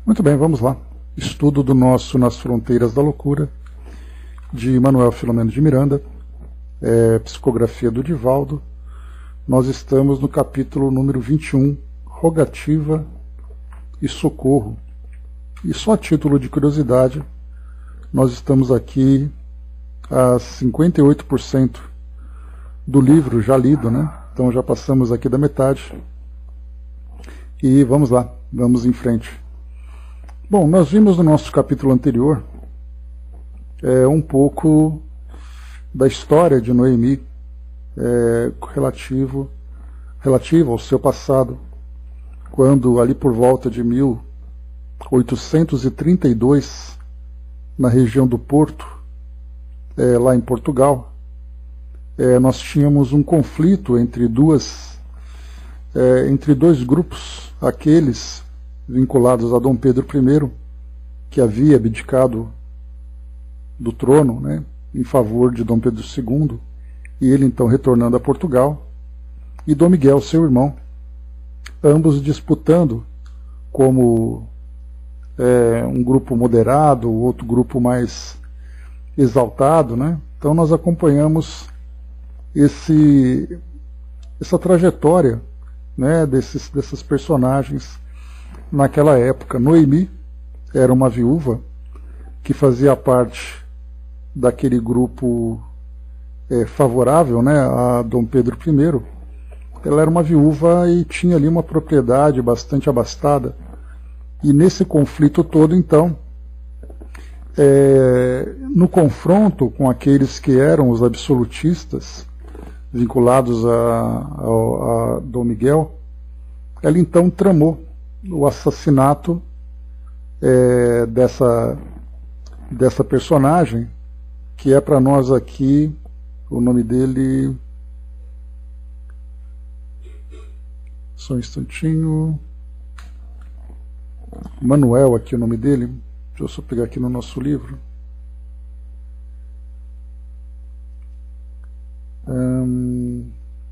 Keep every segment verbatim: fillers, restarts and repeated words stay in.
Muito bem, vamos lá. Estudo do nosso Nas Fronteiras da Loucura, de Manuel Filomeno de Miranda, é, psicografia do Divaldo. Nós estamos no capítulo número vinte e um, Rogativa e Socorro. E só a título de curiosidade, nós estamos aqui a cinquenta e oito por cento do livro já lido, né? Então já passamos aqui da metade. E vamos lá, vamos em frente. Bom, nós vimos no nosso capítulo anterior é, um pouco da história de Noemi é, relativo, relativo ao seu passado, quando ali por volta de mil oitocentos e trinta e dois, na região do Porto, é, lá em Portugal, é, nós tínhamos um conflito entre duas, é, entre dois grupos, aqueles vinculados a Dom Pedro I, que havia abdicado do trono, né, em favor de Dom Pedro segundo, e ele então retornando a Portugal, e Dom Miguel, seu irmão, ambos disputando como é, um grupo moderado, o outro grupo mais exaltado, né? Então nós acompanhamos esse, essa trajetória, né, desses, dessas personagens naquela época. Noemi era uma viúva que fazia parte daquele grupo é, favorável, né, a Dom Pedro I. Ela era uma viúva e tinha ali uma propriedade bastante abastada. E nesse conflito todo, então, é, no confronto com aqueles que eram os absolutistas, vinculados a, a, a Dom Miguel, ela então tramou o assassinato é, dessa, dessa personagem, que é para nós aqui, o nome dele... Só um instantinho... Manuel, aqui o nome dele. Deixa eu só pegar aqui no nosso livro. Hum...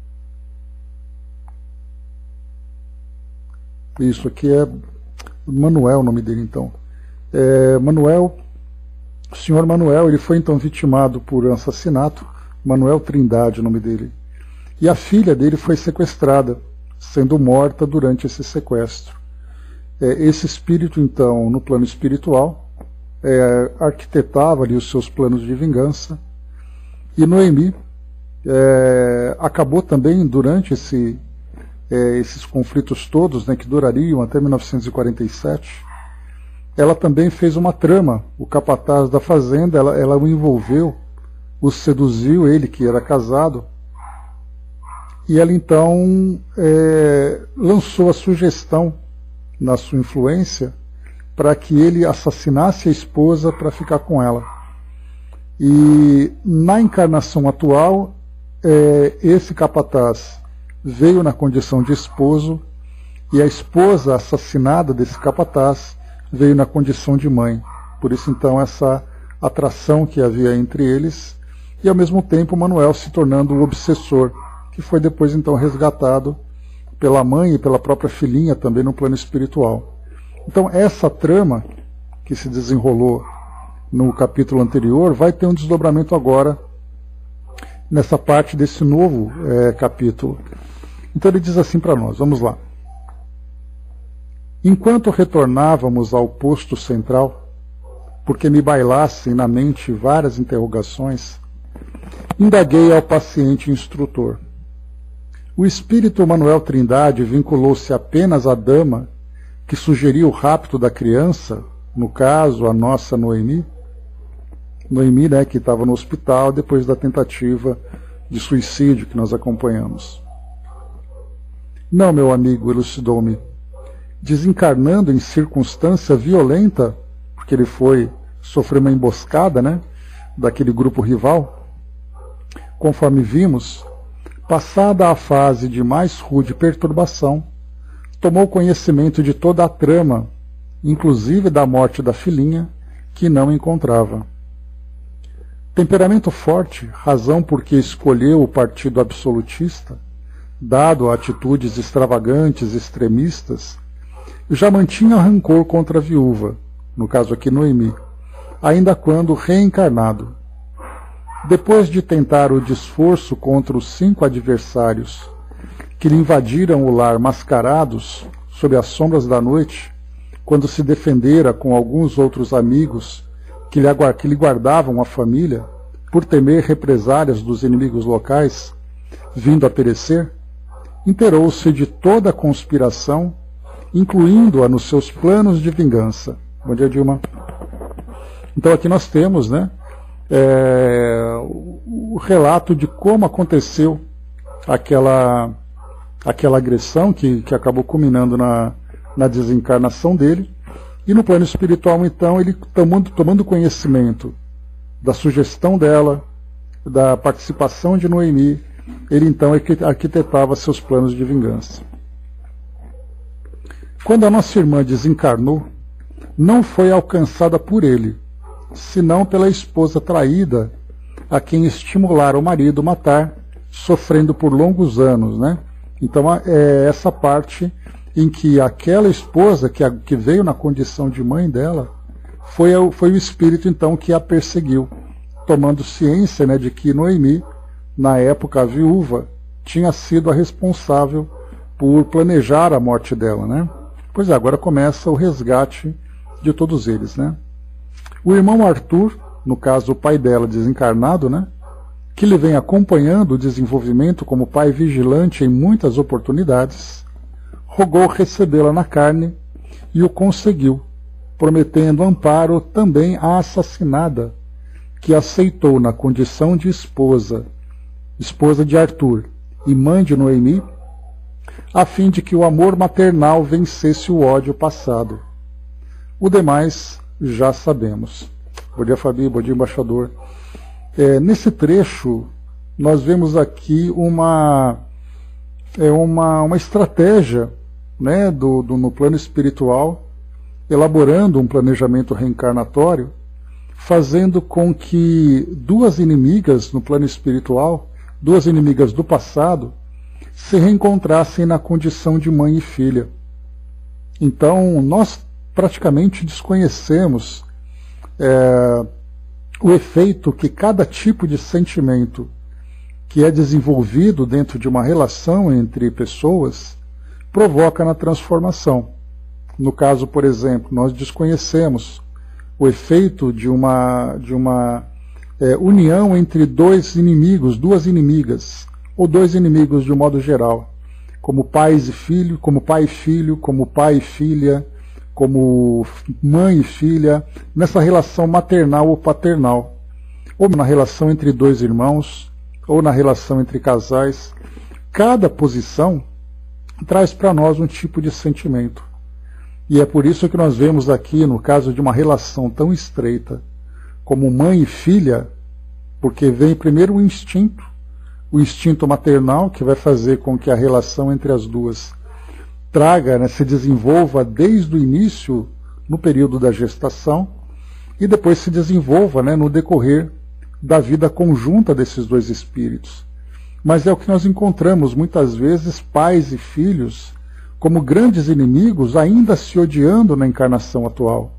Isso aqui é Manuel, o nome dele então. É, Manuel, o senhor Manuel, ele foi então vitimado por assassinato. Manuel Trindade, o nome dele. E a filha dele foi sequestrada, sendo morta durante esse sequestro. É, esse espírito, então, no plano espiritual, é, arquitetava ali os seus planos de vingança. E Noemi é, acabou também, durante esse, é, esses conflitos todos, né, que durariam até mil novecentos e quarenta e sete, ela também fez uma trama. O capataz da fazenda, ela, ela o envolveu, o seduziu, ele que era casado, e ela então é, lançou a sugestão, na sua influência, para que ele assassinasse a esposa para ficar com ela. E na encarnação atual, é, esse capataz veio na condição de esposo, e a esposa assassinada desse capataz veio na condição de mãe. Por isso então essa atração que havia entre eles, e ao mesmo tempo Manuel se tornando o obsessor, que foi depois então resgatado pela mãe e pela própria filhinha também no plano espiritual. Então essa trama que se desenrolou no capítulo anterior vai ter um desdobramento agora nessa parte desse novo é, capítulo. Então ele diz assim para nós, vamos lá. Enquanto retornávamos ao posto central, porque me bailassem na mente várias interrogações, indaguei ao paciente instrutor. O espírito Manuel Trindade vinculou-se apenas à dama que sugeriu o rapto da criança, no caso, a nossa Noemi? Noemi, né, que estava no hospital depois da tentativa de suicídio que nós acompanhamos. Não, meu amigo, elucidou-me. Desencarnando em circunstância violenta, porque ele foi sofrer uma emboscada, né, daquele grupo rival, conforme vimos, passada a fase de mais rude perturbação, tomou conhecimento de toda a trama, inclusive da morte da filhinha, que não encontrava. Temperamento forte, razão por que escolheu o partido absolutista, dado a atitudes extravagantes, extremistas, já mantinha rancor contra a viúva, no caso aqui Noemi, ainda quando reencarnado. Depois de tentar o desforço contra os cinco adversários que lhe invadiram o lar mascarados sob as sombras da noite, quando se defendera com alguns outros amigos que lhe, que lhe guardavam a família, por temer represálias dos inimigos locais, vindo a perecer, inteirou-se de toda a conspiração, incluindo-a nos seus planos de vingança. Bom dia, Dilma. Então aqui nós temos, né, é, o, o relato de como aconteceu aquela, aquela agressão que, que acabou culminando na, na desencarnação dele. E no plano espiritual, então, ele tomando, tomando conhecimento da sugestão dela, da participação de Noemi, ele então arquitetava seus planos de vingança. Quando a nossa irmã desencarnou, não foi alcançada por ele, senão pela esposa traída, a quem estimulara o marido a matar, sofrendo por longos anos, né? Então é essa parte em que aquela esposa que, a, que veio na condição de mãe dela, foi, a, foi o espírito então que a perseguiu, tomando ciência, né, de que Noemi, na época a viúva, tinha sido a responsável por planejar a morte dela, né? Pois é, agora começa o resgate de todos eles, né? O irmão Arthur, no caso o pai dela desencarnado, né, que lhe vem acompanhando o desenvolvimento como pai vigilante em muitas oportunidades, rogou recebê-la na carne e o conseguiu, prometendo amparo também à assassinada, que aceitou na condição de esposa, esposa de Arthur e mãe de Noemi, a fim de que o amor maternal vencesse o ódio passado. O demais já sabemos. Bom dia, Fabi, bom dia, embaixador. É, nesse trecho, nós vemos aqui uma, é uma, uma estratégia, né, do, do, no plano espiritual, elaborando um planejamento reencarnatório, fazendo com que duas inimigas no plano espiritual, duas inimigas do passado, se reencontrassem na condição de mãe e filha. Então, nós praticamente desconhecemos é, o efeito que cada tipo de sentimento que é desenvolvido dentro de uma relação entre pessoas provoca na transformação. No caso, por exemplo, nós desconhecemos o efeito de uma, de uma é, união entre dois inimigos, duas inimigas, ou dois inimigos de um modo geral, como pais e filho, como pai e filho, como pai e filha, como mãe e filha, nessa relação maternal ou paternal, ou na relação entre dois irmãos, ou na relação entre casais. Cada posição traz para nós um tipo de sentimento. E é por isso que nós vemos aqui, no caso de uma relação tão estreita como mãe e filha, porque vem primeiro o instinto, o instinto maternal, que vai fazer com que a relação entre as duas traga, né, se desenvolva desde o início, no período da gestação, e depois se desenvolva, né, no decorrer da vida conjunta desses dois espíritos. Mas é o que nós encontramos muitas vezes, pais e filhos, como grandes inimigos, ainda se odiando na encarnação atual.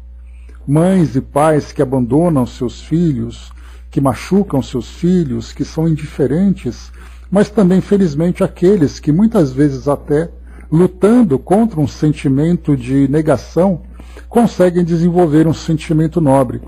Mães e pais que abandonam seus filhos, que machucam seus filhos, que são indiferentes, mas também, felizmente, aqueles que muitas vezes até, lutando contra um sentimento de negação, conseguem desenvolver um sentimento nobre.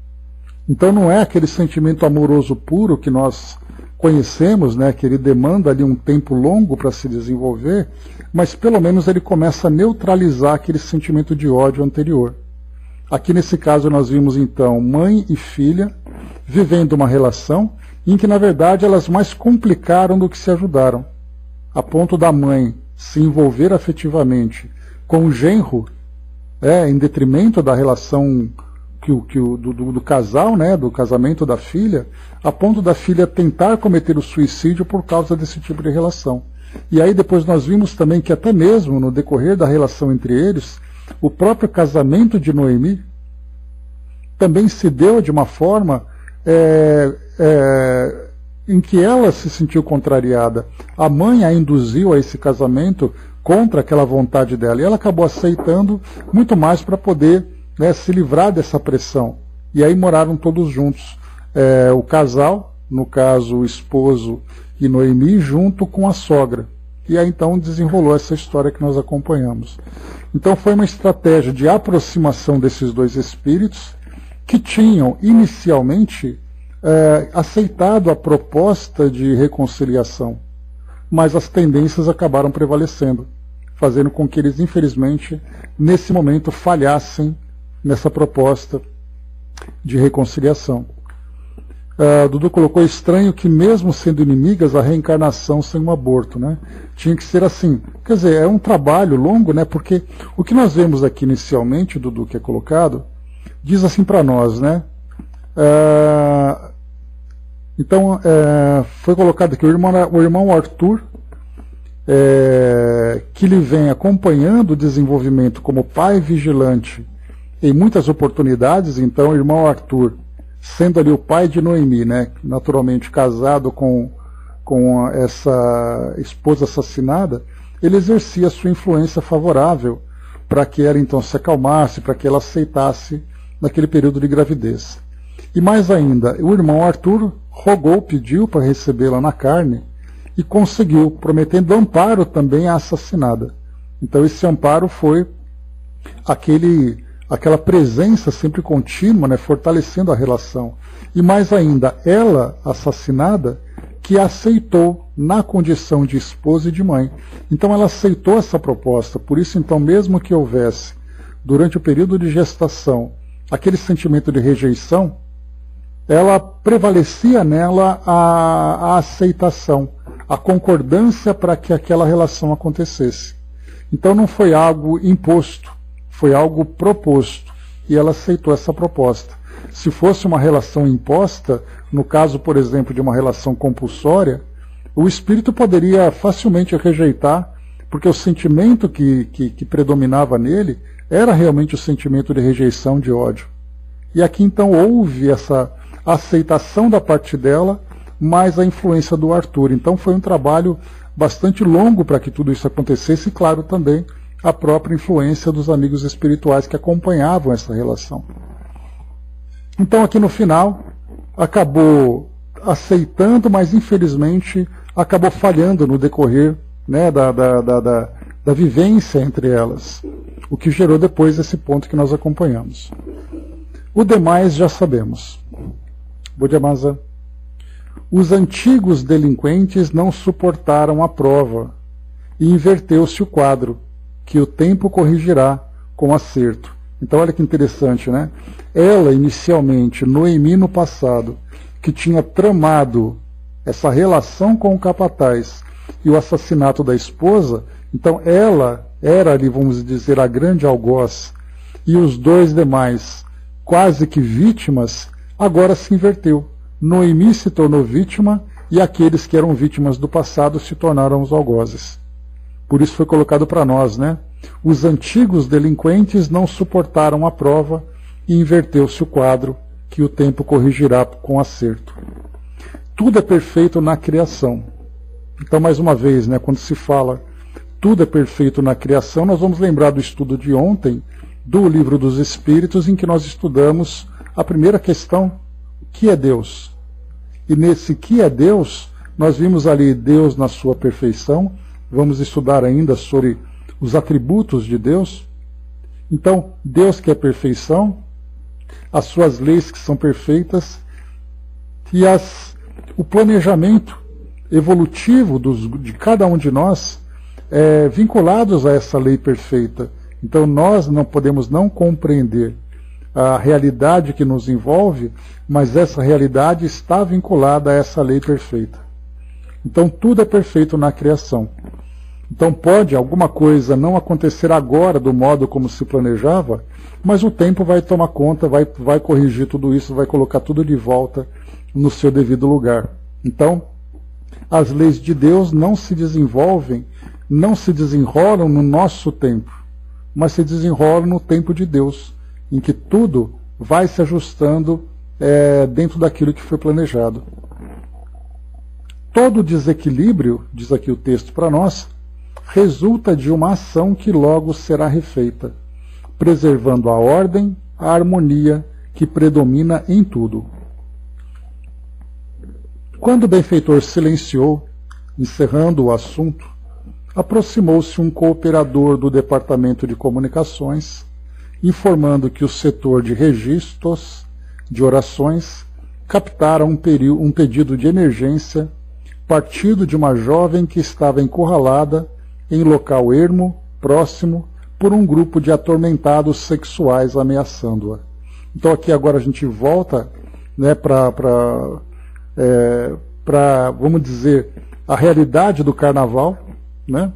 Então não é aquele sentimento amoroso puro que nós conhecemos, né, que ele demanda ali um tempo longo para se desenvolver, mas pelo menos ele começa a neutralizar aquele sentimento de ódio anterior. Aqui nesse caso nós vimos então mãe e filha vivendo uma relação em que na verdade elas mais complicaram do que se ajudaram, a ponto da mãe se envolver afetivamente com o genro, é, em detrimento da relação que o, que o, do, do, do casal, né, do casamento da filha, a ponto da filha tentar cometer o suicídio por causa desse tipo de relação. E aí depois nós vimos também que até mesmo no decorrer da relação entre eles, o próprio casamento de Noemi também se deu de uma forma é, é, em que ela se sentiu contrariada. A mãe a induziu a esse casamento contra aquela vontade dela. E ela acabou aceitando muito mais para poder, né, se livrar dessa pressão. E aí moraram todos juntos. É, o casal, no caso o esposo e Noemi, junto com a sogra. E aí então desenrolou essa história que nós acompanhamos. Então foi uma estratégia de aproximação desses dois espíritos que tinham inicialmente é, aceitado a proposta de reconciliação, mas as tendências acabaram prevalecendo, fazendo com que eles, infelizmente, nesse momento falhassem nessa proposta de reconciliação. Uh, Dudu colocou estranho que mesmo sendo inimigas, a reencarnação sem um aborto, né? Tinha que ser assim. Quer dizer, é um trabalho longo, né? Porque o que nós vemos aqui inicialmente, Dudu, que é colocado, diz assim para nós, né? Uh, então, uh, foi colocado aqui o irmão, o irmão Arthur, uh, que lhe vem acompanhando o desenvolvimento como pai vigilante em muitas oportunidades. Então, o irmão Arthur, sendo ali o pai de Noemi, né, naturalmente casado com, com essa esposa assassinada, ele exercia sua influência favorável para que ela então se acalmasse, para que ela aceitasse naquele período de gravidez. E mais ainda, o irmão Arthur rogou, pediu para recebê-la na carne e conseguiu, prometendo amparo também à assassinada. Então esse amparo foi aquele... aquela presença sempre contínua, né, fortalecendo a relação. E mais ainda, ela, assassinada, que aceitou na condição de esposa e de mãe. Então ela aceitou essa proposta. Por isso, então, mesmo que houvesse, durante o período de gestação, aquele sentimento de rejeição, ela prevalecia nela a, a aceitação, a concordância para que aquela relação acontecesse. Então não foi algo imposto, foi algo proposto, e ela aceitou essa proposta. Se fosse uma relação imposta, no caso, por exemplo, de uma relação compulsória, o espírito poderia facilmente rejeitar, porque o sentimento que, que, que predominava nele era realmente o sentimento de rejeição, de ódio. E aqui então houve essa aceitação da parte dela, mais a influência do Arthur. Então foi um trabalho bastante longo para que tudo isso acontecesse, e claro também a própria influência dos amigos espirituais que acompanhavam essa relação. Então aqui no final, acabou aceitando, mas infelizmente acabou falhando no decorrer, né, da, da, da, da, da vivência entre elas, o que gerou depois esse ponto que nós acompanhamos. O demais já sabemos. Bodhiamasa. Os antigos delinquentes não suportaram a prova, e inverteu-se o quadro, que o tempo corrigirá com acerto. Então olha que interessante, né? Ela, inicialmente, Noemi no passado, que tinha tramado essa relação com o capataz e o assassinato da esposa, então ela era ali, vamos dizer, a grande algoz, e os dois demais, quase que vítimas, agora se inverteu. Noemi se tornou vítima, e aqueles que eram vítimas do passado se tornaram os algozes. Por isso foi colocado para nós, né? Os antigos delinquentes não suportaram a prova, e inverteu-se o quadro, que o tempo corrigirá com acerto. Tudo é perfeito na criação. Então, mais uma vez, né, quando se fala tudo é perfeito na criação, nós vamos lembrar do estudo de ontem, do Livro dos Espíritos, em que nós estudamos a primeira questão, o que é Deus? E nesse que é Deus, nós vimos ali Deus na sua perfeição. Vamos estudar ainda sobre os atributos de Deus. Então, Deus que é perfeição, as suas leis que são perfeitas, e as, o planejamento evolutivo dos, de cada um de nós, é, vinculados a essa lei perfeita. Então nós não podemos não compreender a realidade que nos envolve, mas essa realidade está vinculada a essa lei perfeita. Então tudo é perfeito na criação. Então pode alguma coisa não acontecer agora do modo como se planejava, mas o tempo vai tomar conta, vai, vai corrigir tudo isso, vai colocar tudo de volta no seu devido lugar. Então, as leis de Deus não se desenvolvem, não se desenrolam no nosso tempo, mas se desenrolam no tempo de Deus, em que tudo vai se ajustando é, dentro daquilo que foi planejado. Todo desequilíbrio, diz aqui o texto para nós, resulta de uma ação que logo será refeita, preservando a ordem, a harmonia que predomina em tudo. Quando o benfeitor silenciou, encerrando o assunto, aproximou-se um cooperador do Departamento de Comunicações, informando que o setor de registros de orações captara um, um pedido de emergência partido de uma jovem que estava encurralada em local ermo, próximo, por um grupo de atormentados sexuais ameaçando-a. Então aqui agora a gente volta, né, para, é, para, vamos dizer, a realidade do carnaval, né,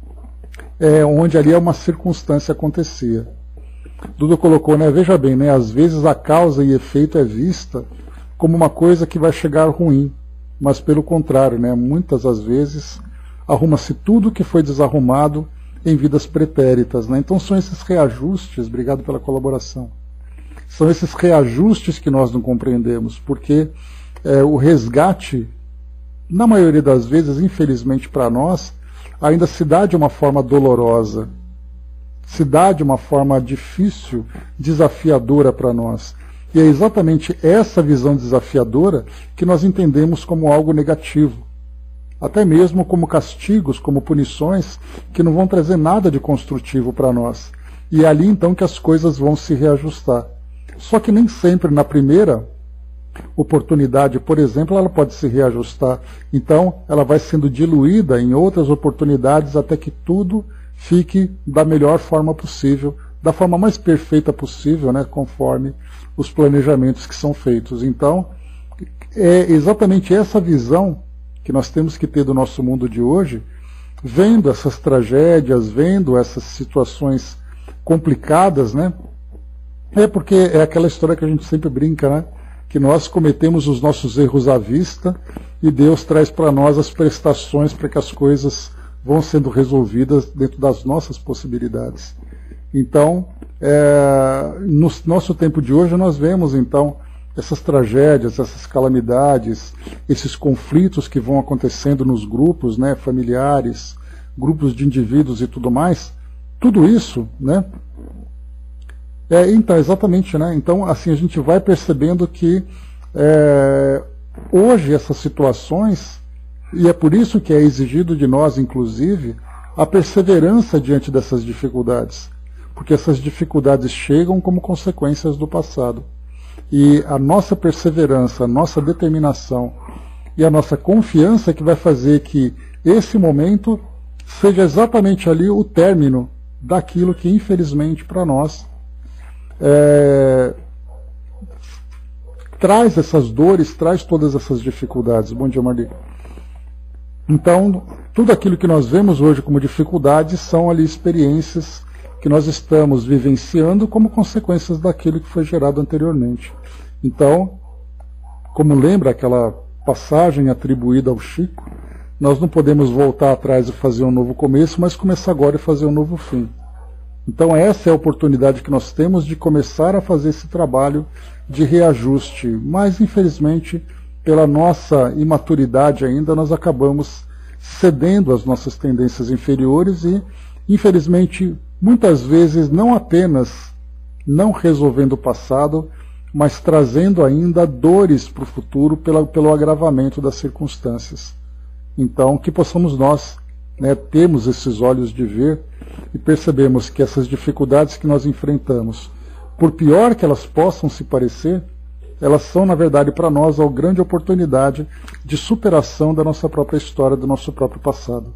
é, onde ali uma circunstância acontecia. Duda colocou, né, veja bem, né, às vezes a causa e efeito é vista como uma coisa que vai chegar ruim, mas pelo contrário, né, muitas das vezes arruma-se tudo que foi desarrumado em vidas pretéritas, né? Então são esses reajustes, obrigado pela colaboração, são esses reajustes que nós não compreendemos, porque é, o resgate, na maioria das vezes, infelizmente para nós, ainda se dá de uma forma dolorosa, se dá de uma forma difícil, desafiadora para nós. E é exatamente essa visão desafiadora que nós entendemos como algo negativo. Até mesmo como castigos, como punições, que não vão trazer nada de construtivo para nós. E é ali então que as coisas vão se reajustar. Só que nem sempre na primeira oportunidade, por exemplo, ela pode se reajustar. Então ela vai sendo diluída em outras oportunidades até que tudo fique da melhor forma possível, da forma mais perfeita possível, né, conforme os planejamentos que são feitos. Então é exatamente essa visão que nós temos que ter do nosso mundo de hoje, vendo essas tragédias, vendo essas situações complicadas, né? É porque é aquela história que a gente sempre brinca, né? Que nós cometemos os nossos erros à vista e Deus traz para nós as prestações para que as coisas vão sendo resolvidas dentro das nossas possibilidades. Então, é, no nosso tempo de hoje nós vemos então essas tragédias, essas calamidades, esses conflitos que vão acontecendo nos grupos, né, familiares, grupos de indivíduos e tudo mais, tudo isso, né, é, então, exatamente, né, então assim a gente vai percebendo que é, hoje essas situações, e é por isso que é exigido de nós, inclusive, a perseverança diante dessas dificuldades, porque essas dificuldades chegam como consequências do passado. E a nossa perseverança, a nossa determinação e a nossa confiança é que vai fazer que esse momento seja exatamente ali o término daquilo que, infelizmente, para nós é, traz essas dores, traz todas essas dificuldades. Bom dia, Marli. Então, tudo aquilo que nós vemos hoje como dificuldades são ali experiências que nós estamos vivenciando como consequências daquilo que foi gerado anteriormente. Então, como lembra aquela passagem atribuída ao Chico, nós não podemos voltar atrás e fazer um novo começo, mas começar agora e fazer um novo fim. Então essa é a oportunidade que nós temos de começar a fazer esse trabalho de reajuste, mas infelizmente, pela nossa imaturidade ainda, nós acabamos cedendo às nossas tendências inferiores e, infelizmente, muitas vezes não apenas não resolvendo o passado, mas trazendo ainda dores para o futuro pela, pelo agravamento das circunstâncias. Então, que possamos nós, né, termos esses olhos de ver e percebemos que essas dificuldades que nós enfrentamos, por pior que elas possam se parecer, elas são, na verdade, para nós a grande oportunidade de superação da nossa própria história, do nosso próprio passado.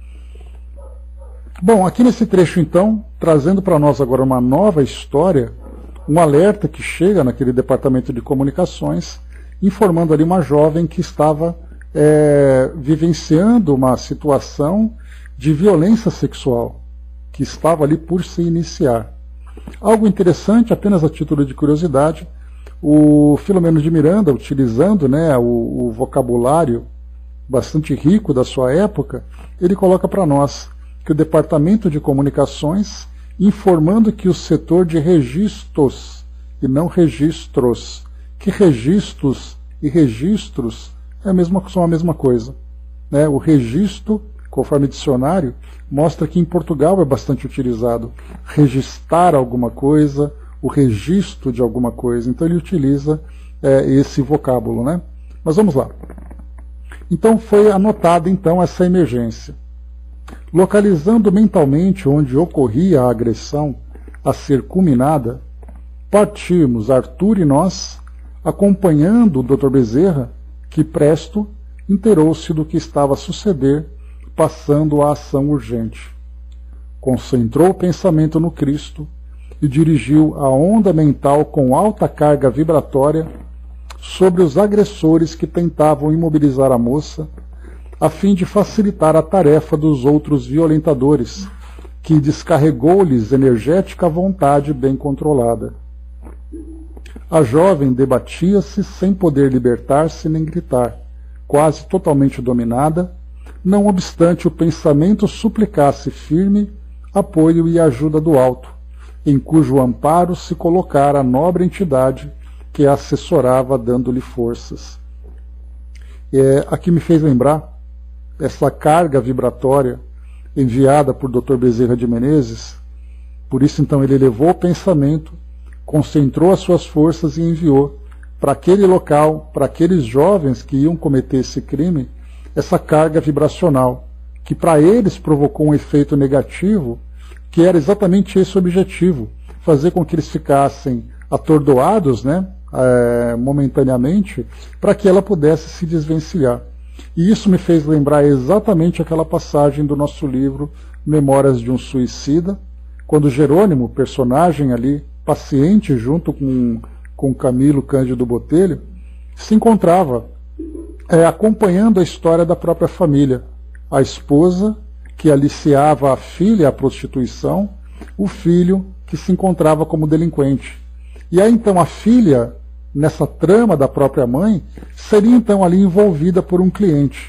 Bom, aqui nesse trecho, então, trazendo para nós agora uma nova história, um alerta que chega naquele departamento de comunicações, informando ali uma jovem que estava é, vivenciando uma situação de violência sexual, que estava ali por se iniciar. Algo interessante, apenas a título de curiosidade, o Filomeno de Miranda, utilizando, né, o, o vocabulário bastante rico da sua época, ele coloca para nós que o Departamento de Comunicações, informando que o setor de registros, e não registros, que registros e registros é a mesma, são a mesma coisa. Né? O registro conforme dicionário, mostra que em Portugal é bastante utilizado registrar alguma coisa, o registro de alguma coisa. Então ele utiliza é, esse vocábulo, né? Mas vamos lá. Então foi anotada então essa emergência. Localizando mentalmente onde ocorria a agressão a ser culminada, partimos, Arthur e nós, acompanhando o doutor Bezerra, que presto inteirou-se do que estava a suceder, passando a ação urgente. Concentrou o pensamento no Cristo e dirigiu a onda mental com alta carga vibratória sobre os agressores que tentavam imobilizar a moça, a fim de facilitar a tarefa dos outros violentadores, que descarregou-lhes energética vontade bem controlada. A jovem debatia-se sem poder libertar-se nem gritar, quase totalmente dominada, não obstante o pensamento suplicasse firme apoio e ajuda do alto, em cujo amparo se colocara a nobre entidade que a assessorava, dando-lhe forças. É, aqui me fez lembrar essa carga vibratória enviada por doutor Bezerra de Menezes. Por isso, então, ele elevou o pensamento, concentrou as suas forças e enviou para aquele local, para aqueles jovens que iam cometer esse crime, essa carga vibracional, que para eles provocou um efeito negativo, que era exatamente esse o objetivo, fazer com que eles ficassem atordoados, né, é, momentaneamente, para que ela pudesse se desvencilhar. E isso me fez lembrar exatamente aquela passagem do nosso livro Memórias de um Suicida, quando Jerônimo, personagem ali, paciente junto com, com Camilo Cândido Botelho, se encontrava é, acompanhando a história da própria família. A esposa que aliciava a filha à prostituição, o filho que se encontrava como delinquente. E aí então a filha, nessa trama da própria mãe, seria então ali envolvida por um cliente.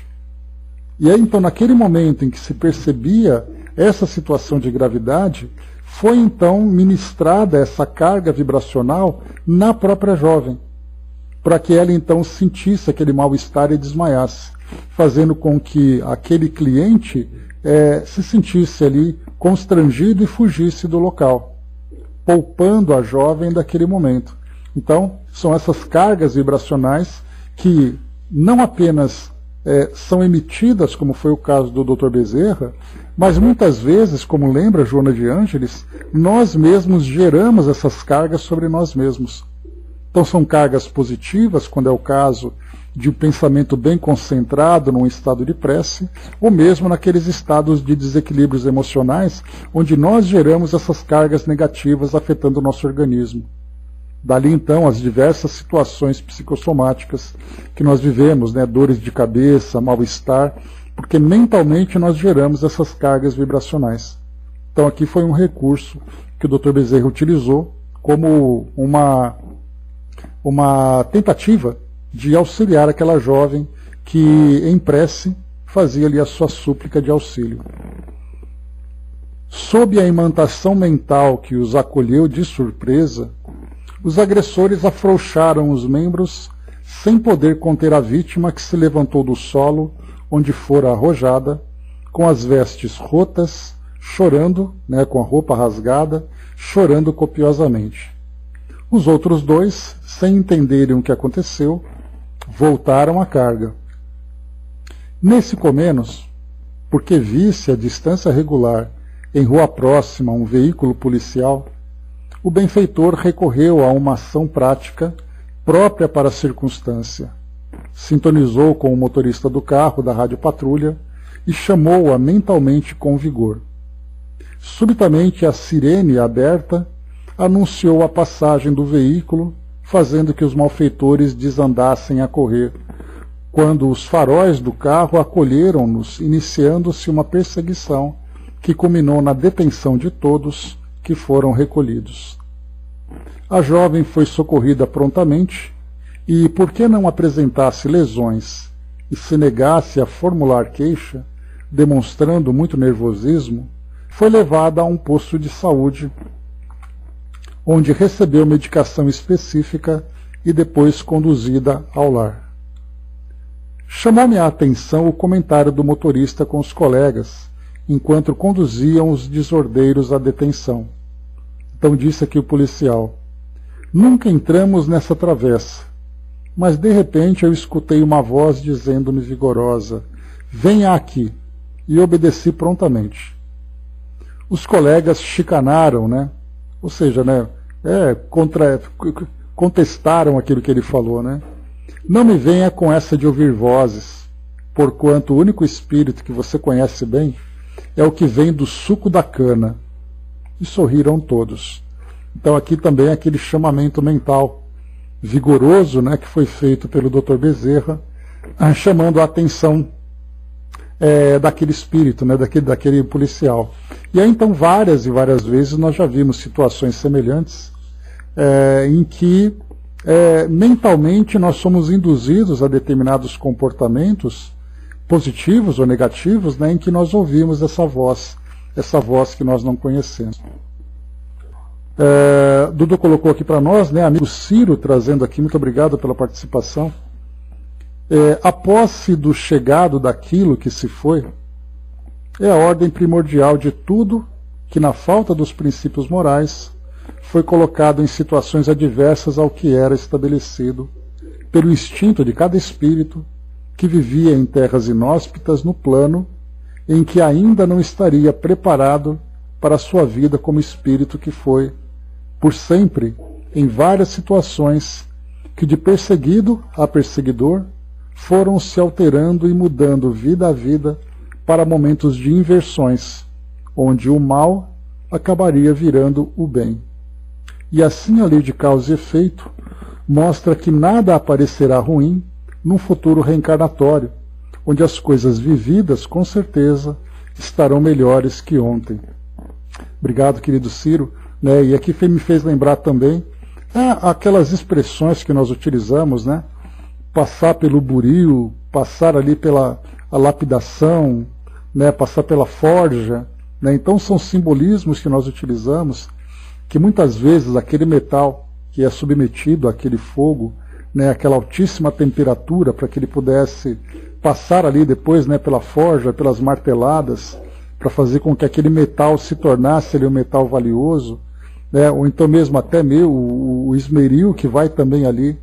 E aí então naquele momento em que se percebia essa situação de gravidade, foi então ministrada essa carga vibracional na própria jovem, para que ela então sentisse aquele mal-estar e desmaiasse, fazendo com que aquele cliente é, se sentisse ali constrangido e fugisse do local, poupando a jovem daquele momento. Então, são essas cargas vibracionais que não apenas é, são emitidas, como foi o caso do doutor Bezerra, mas muitas vezes, como lembra Joana de Ângeles, nós mesmos geramos essas cargas sobre nós mesmos. Então são cargas positivas, quando é o caso de um pensamento bem concentrado num estado de prece, ou mesmo naqueles estados de desequilíbrios emocionais, onde nós geramos essas cargas negativas afetando o nosso organismo. Dali então as diversas situações psicossomáticas que nós vivemos, né, dores de cabeça, mal-estar, porque mentalmente nós geramos essas cargas vibracionais. Então aqui foi um recurso que o doutor Bezerra utilizou como uma, uma tentativa de auxiliar aquela jovem que em prece fazia ali a sua súplica de auxílio. Sob a imantação mental que os acolheu de surpresa, os agressores afrouxaram os membros sem poder conter a vítima que se levantou do solo onde fora arrojada, com as vestes rotas, chorando, né, com a roupa rasgada, chorando copiosamente. Os outros dois, sem entenderem o que aconteceu, voltaram à carga. Nesse Comenos, porque visse a distância regular em rua próxima um veículo policial, o benfeitor recorreu a uma ação prática própria para a circunstância. Sintonizou com o motorista do carro da rádio patrulha e chamou-a mentalmente com vigor. Subitamente a sirene aberta anunciou a passagem do veículo, fazendo que os malfeitores desandassem a correr, quando os faróis do carro acolheram-nos, iniciando-se uma perseguição que culminou na detenção de todos que foram recolhidos. A jovem foi socorrida prontamente e, por que não apresentasse lesões e se negasse a formular queixa, demonstrando muito nervosismo, foi levada a um posto de saúde, onde recebeu medicação específica e depois conduzida ao lar. Chamou-me a atenção o comentário do motorista com os colegas, enquanto conduziam os desordeiros à detenção. Então disse aqui o policial: nunca entramos nessa travessa, mas de repente eu escutei uma voz dizendo-me vigorosa: venha aqui, e obedeci prontamente. Os colegas chicanaram, né? Ou seja, né? É, contra, contestaram aquilo que ele falou, né? Não me venha com essa de ouvir vozes, porquanto o único espírito que você conhece bem é o que vem do suco da cana. E sorriram todos. Então aqui também é aquele chamamento mental vigoroso, né, que foi feito pelo doutor Bezerra, chamando a atenção é, daquele espírito, né, daquele, daquele policial. E aí então várias e várias vezes nós já vimos situações semelhantes é, em que é, mentalmente nós somos induzidos a determinados comportamentos positivos ou negativos, né, em que nós ouvimos essa voz, essa voz que nós não conhecemos. É, Dudu colocou aqui para nós, né, amigo Ciro, trazendo aqui, muito obrigado pela participação. É, a posse do chegado daquilo que se foi é a ordem primordial de tudo que, na falta dos princípios morais, foi colocado em situações adversas ao que era estabelecido pelo instinto de cada espírito que vivia em terras inóspitas no plano em que ainda não estaria preparado para a sua vida como espírito que foi, por sempre, em várias situações que de perseguido a perseguidor foram se alterando e mudando vida a vida para momentos de inversões, onde o mal acabaria virando o bem. E assim a lei de causa e efeito mostra que nada aparecerá ruim num futuro reencarnatório, onde as coisas vividas, com certeza, estarão melhores que ontem. Obrigado, querido Ciro. Né? E aqui me fez lembrar também é, aquelas expressões que nós utilizamos, né? Passar pelo buril, passar ali pela a lapidação, né? Passar pela forja. Né? Então são simbolismos que nós utilizamos, que muitas vezes aquele metal que é submetido àquele fogo, né, aquela altíssima temperatura, para que ele pudesse passar ali depois, né, pela forja, pelas marteladas, para fazer com que aquele metal se tornasse ali um metal valioso, né, ou então mesmo até meio o, o esmeril que vai também ali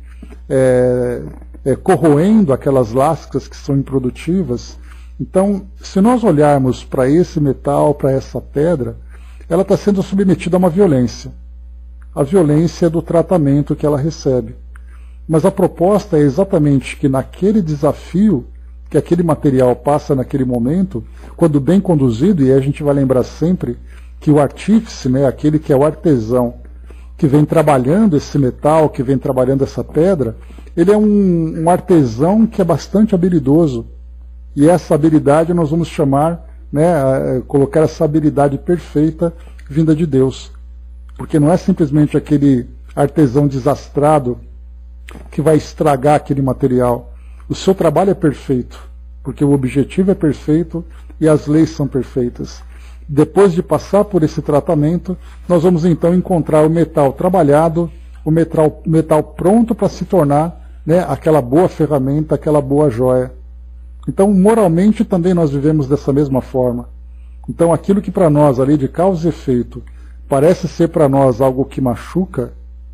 é, é, corroendo aquelas lascas que são improdutivas. Então, se nós olharmos para esse metal, para essa pedra, ela está sendo submetida a uma violência. A violência do tratamento que ela recebe. Mas a proposta é exatamente que naquele desafio que aquele material passa naquele momento, quando bem conduzido, e a gente vai lembrar sempre que o artífice, né, aquele que é o artesão, que vem trabalhando esse metal, que vem trabalhando essa pedra, ele é um, um artesão que é bastante habilidoso. E essa habilidade nós vamos chamar, né, colocar essa habilidade perfeita vinda de Deus. Porque não é simplesmente aquele artesão desastrado que vai estragar aquele material. O seu trabalho é perfeito, porque o objetivo é perfeito e as leis são perfeitas. Depois de passar por esse tratamento, nós vamos então encontrar o metal trabalhado, o metal, metal pronto para se tornar, né, aquela boa ferramenta, aquela boa joia. Então, moralmente também nós vivemos dessa mesma forma. Então, aquilo que para nós, a lei de causa e efeito, parece ser para nós algo que machuca,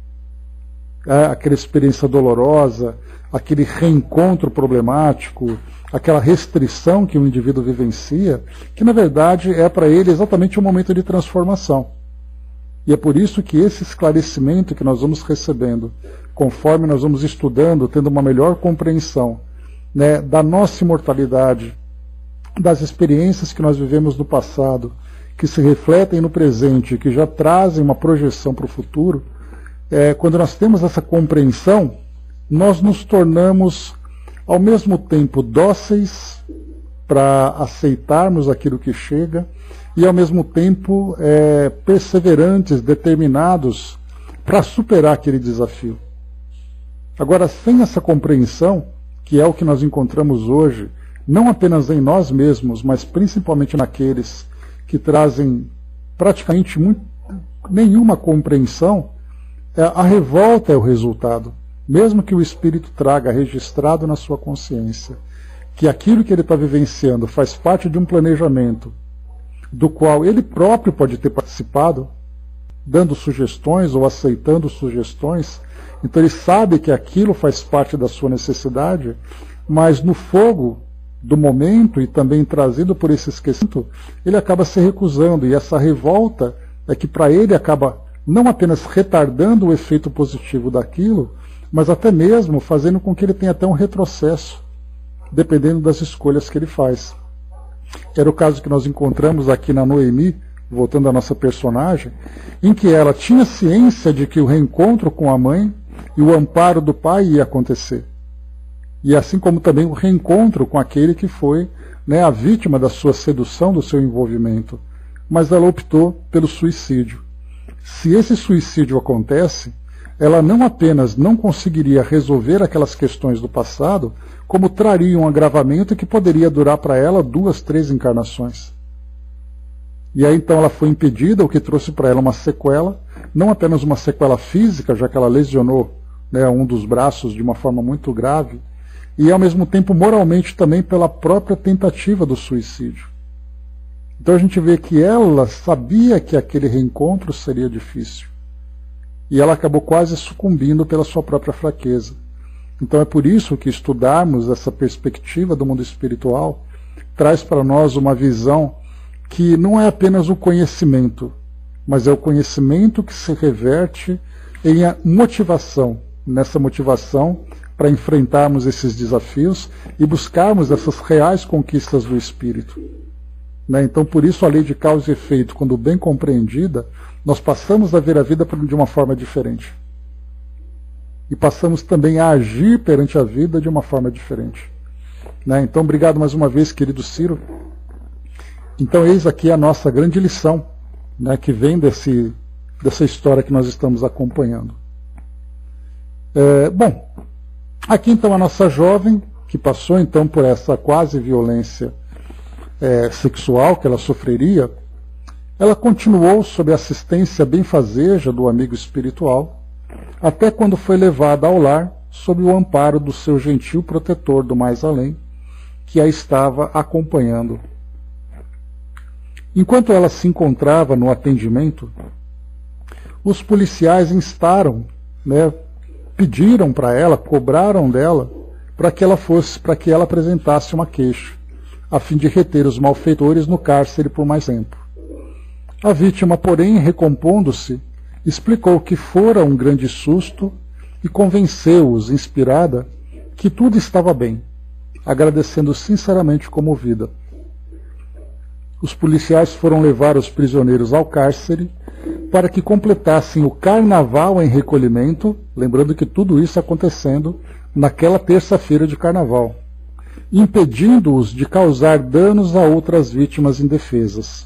é, aquela experiência dolorosa, aquele reencontro problemático, aquela restrição que o indivíduo vivencia, que na verdade é para ele exatamente um momento de transformação. E é por isso que esse esclarecimento que nós vamos recebendo, conforme nós vamos estudando, tendo uma melhor compreensão, né, da nossa imortalidade, das experiências que nós vivemos no passado, que se refletem no presente, que já trazem uma projeção para o futuro, é, quando nós temos essa compreensão, nós nos tornamos ao mesmo tempo dóceis para aceitarmos aquilo que chega e ao mesmo tempo é, perseverantes, determinados para superar aquele desafio. Agora, sem essa compreensão, que é o que nós encontramos hoje, não apenas em nós mesmos, mas principalmente naqueles que trazem praticamente muito, nenhuma compreensão, a revolta é o resultado, mesmo que o espírito traga registrado na sua consciência que aquilo que ele está vivenciando faz parte de um planejamento do qual ele próprio pode ter participado, dando sugestões ou aceitando sugestões, então ele sabe que aquilo faz parte da sua necessidade, mas no fogo do momento e também trazido por esse esquecimento, ele acaba se recusando, e essa revolta é que para ele acaba não apenas retardando o efeito positivo daquilo, mas até mesmo fazendo com que ele tenha até um retrocesso, dependendo das escolhas que ele faz. Era o caso que nós encontramos aqui na Noemi, voltando à nossa personagem, em que ela tinha ciência de que o reencontro com a mãe e o amparo do pai ia acontecer. E assim como também o reencontro com aquele que foi, né, a vítima da sua sedução, do seu envolvimento. Mas ela optou pelo suicídio. Se esse suicídio acontece, ela não apenas não conseguiria resolver aquelas questões do passado, como traria um agravamento que poderia durar para ela duas, três encarnações. E aí então ela foi impedida, o que trouxe para ela uma sequela, não apenas uma sequela física, já que ela lesionou, né, um dos braços de uma forma muito grave, e ao mesmo tempo moralmente também pela própria tentativa do suicídio. Então a gente vê que ela sabia que aquele reencontro seria difícil. E ela acabou quase sucumbindo pela sua própria fraqueza. Então é por isso que estudarmos essa perspectiva do mundo espiritual traz para nós uma visão que não é apenas o conhecimento, mas é o conhecimento que se reverte em a motivação, nessa motivação para enfrentarmos esses desafios e buscarmos essas reais conquistas do espírito. Né? Então, por isso, a lei de causa e efeito, quando bem compreendida, nós passamos a ver a vida de uma forma diferente. E passamos também a agir perante a vida de uma forma diferente. Né? Então, obrigado mais uma vez, querido Ciro. Então, eis aqui a nossa grande lição, né, que vem desse, dessa história que nós estamos acompanhando. É, bom, aqui então a nossa jovem, que passou então por essa quase violência é, sexual que ela sofreria, ela continuou sob a assistência benfazeja do amigo espiritual, até quando foi levada ao lar sob o amparo do seu gentil protetor do mais além, que a estava acompanhando. Enquanto ela se encontrava no atendimento, os policiais instaram, né, pediram para ela, cobraram dela, para que ela fosse, para que ela apresentasse uma queixa, a fim de reter os malfeitores no cárcere por mais tempo. A vítima, porém, recompondo-se, explicou que fora um grande susto e convenceu-os, inspirada, que tudo estava bem, agradecendo sinceramente comovida. Os policiais foram levar os prisioneiros ao cárcere para que completassem o carnaval em recolhimento, lembrando que tudo isso acontecendo naquela terça-feira de carnaval, impedindo-os de causar danos a outras vítimas indefesas.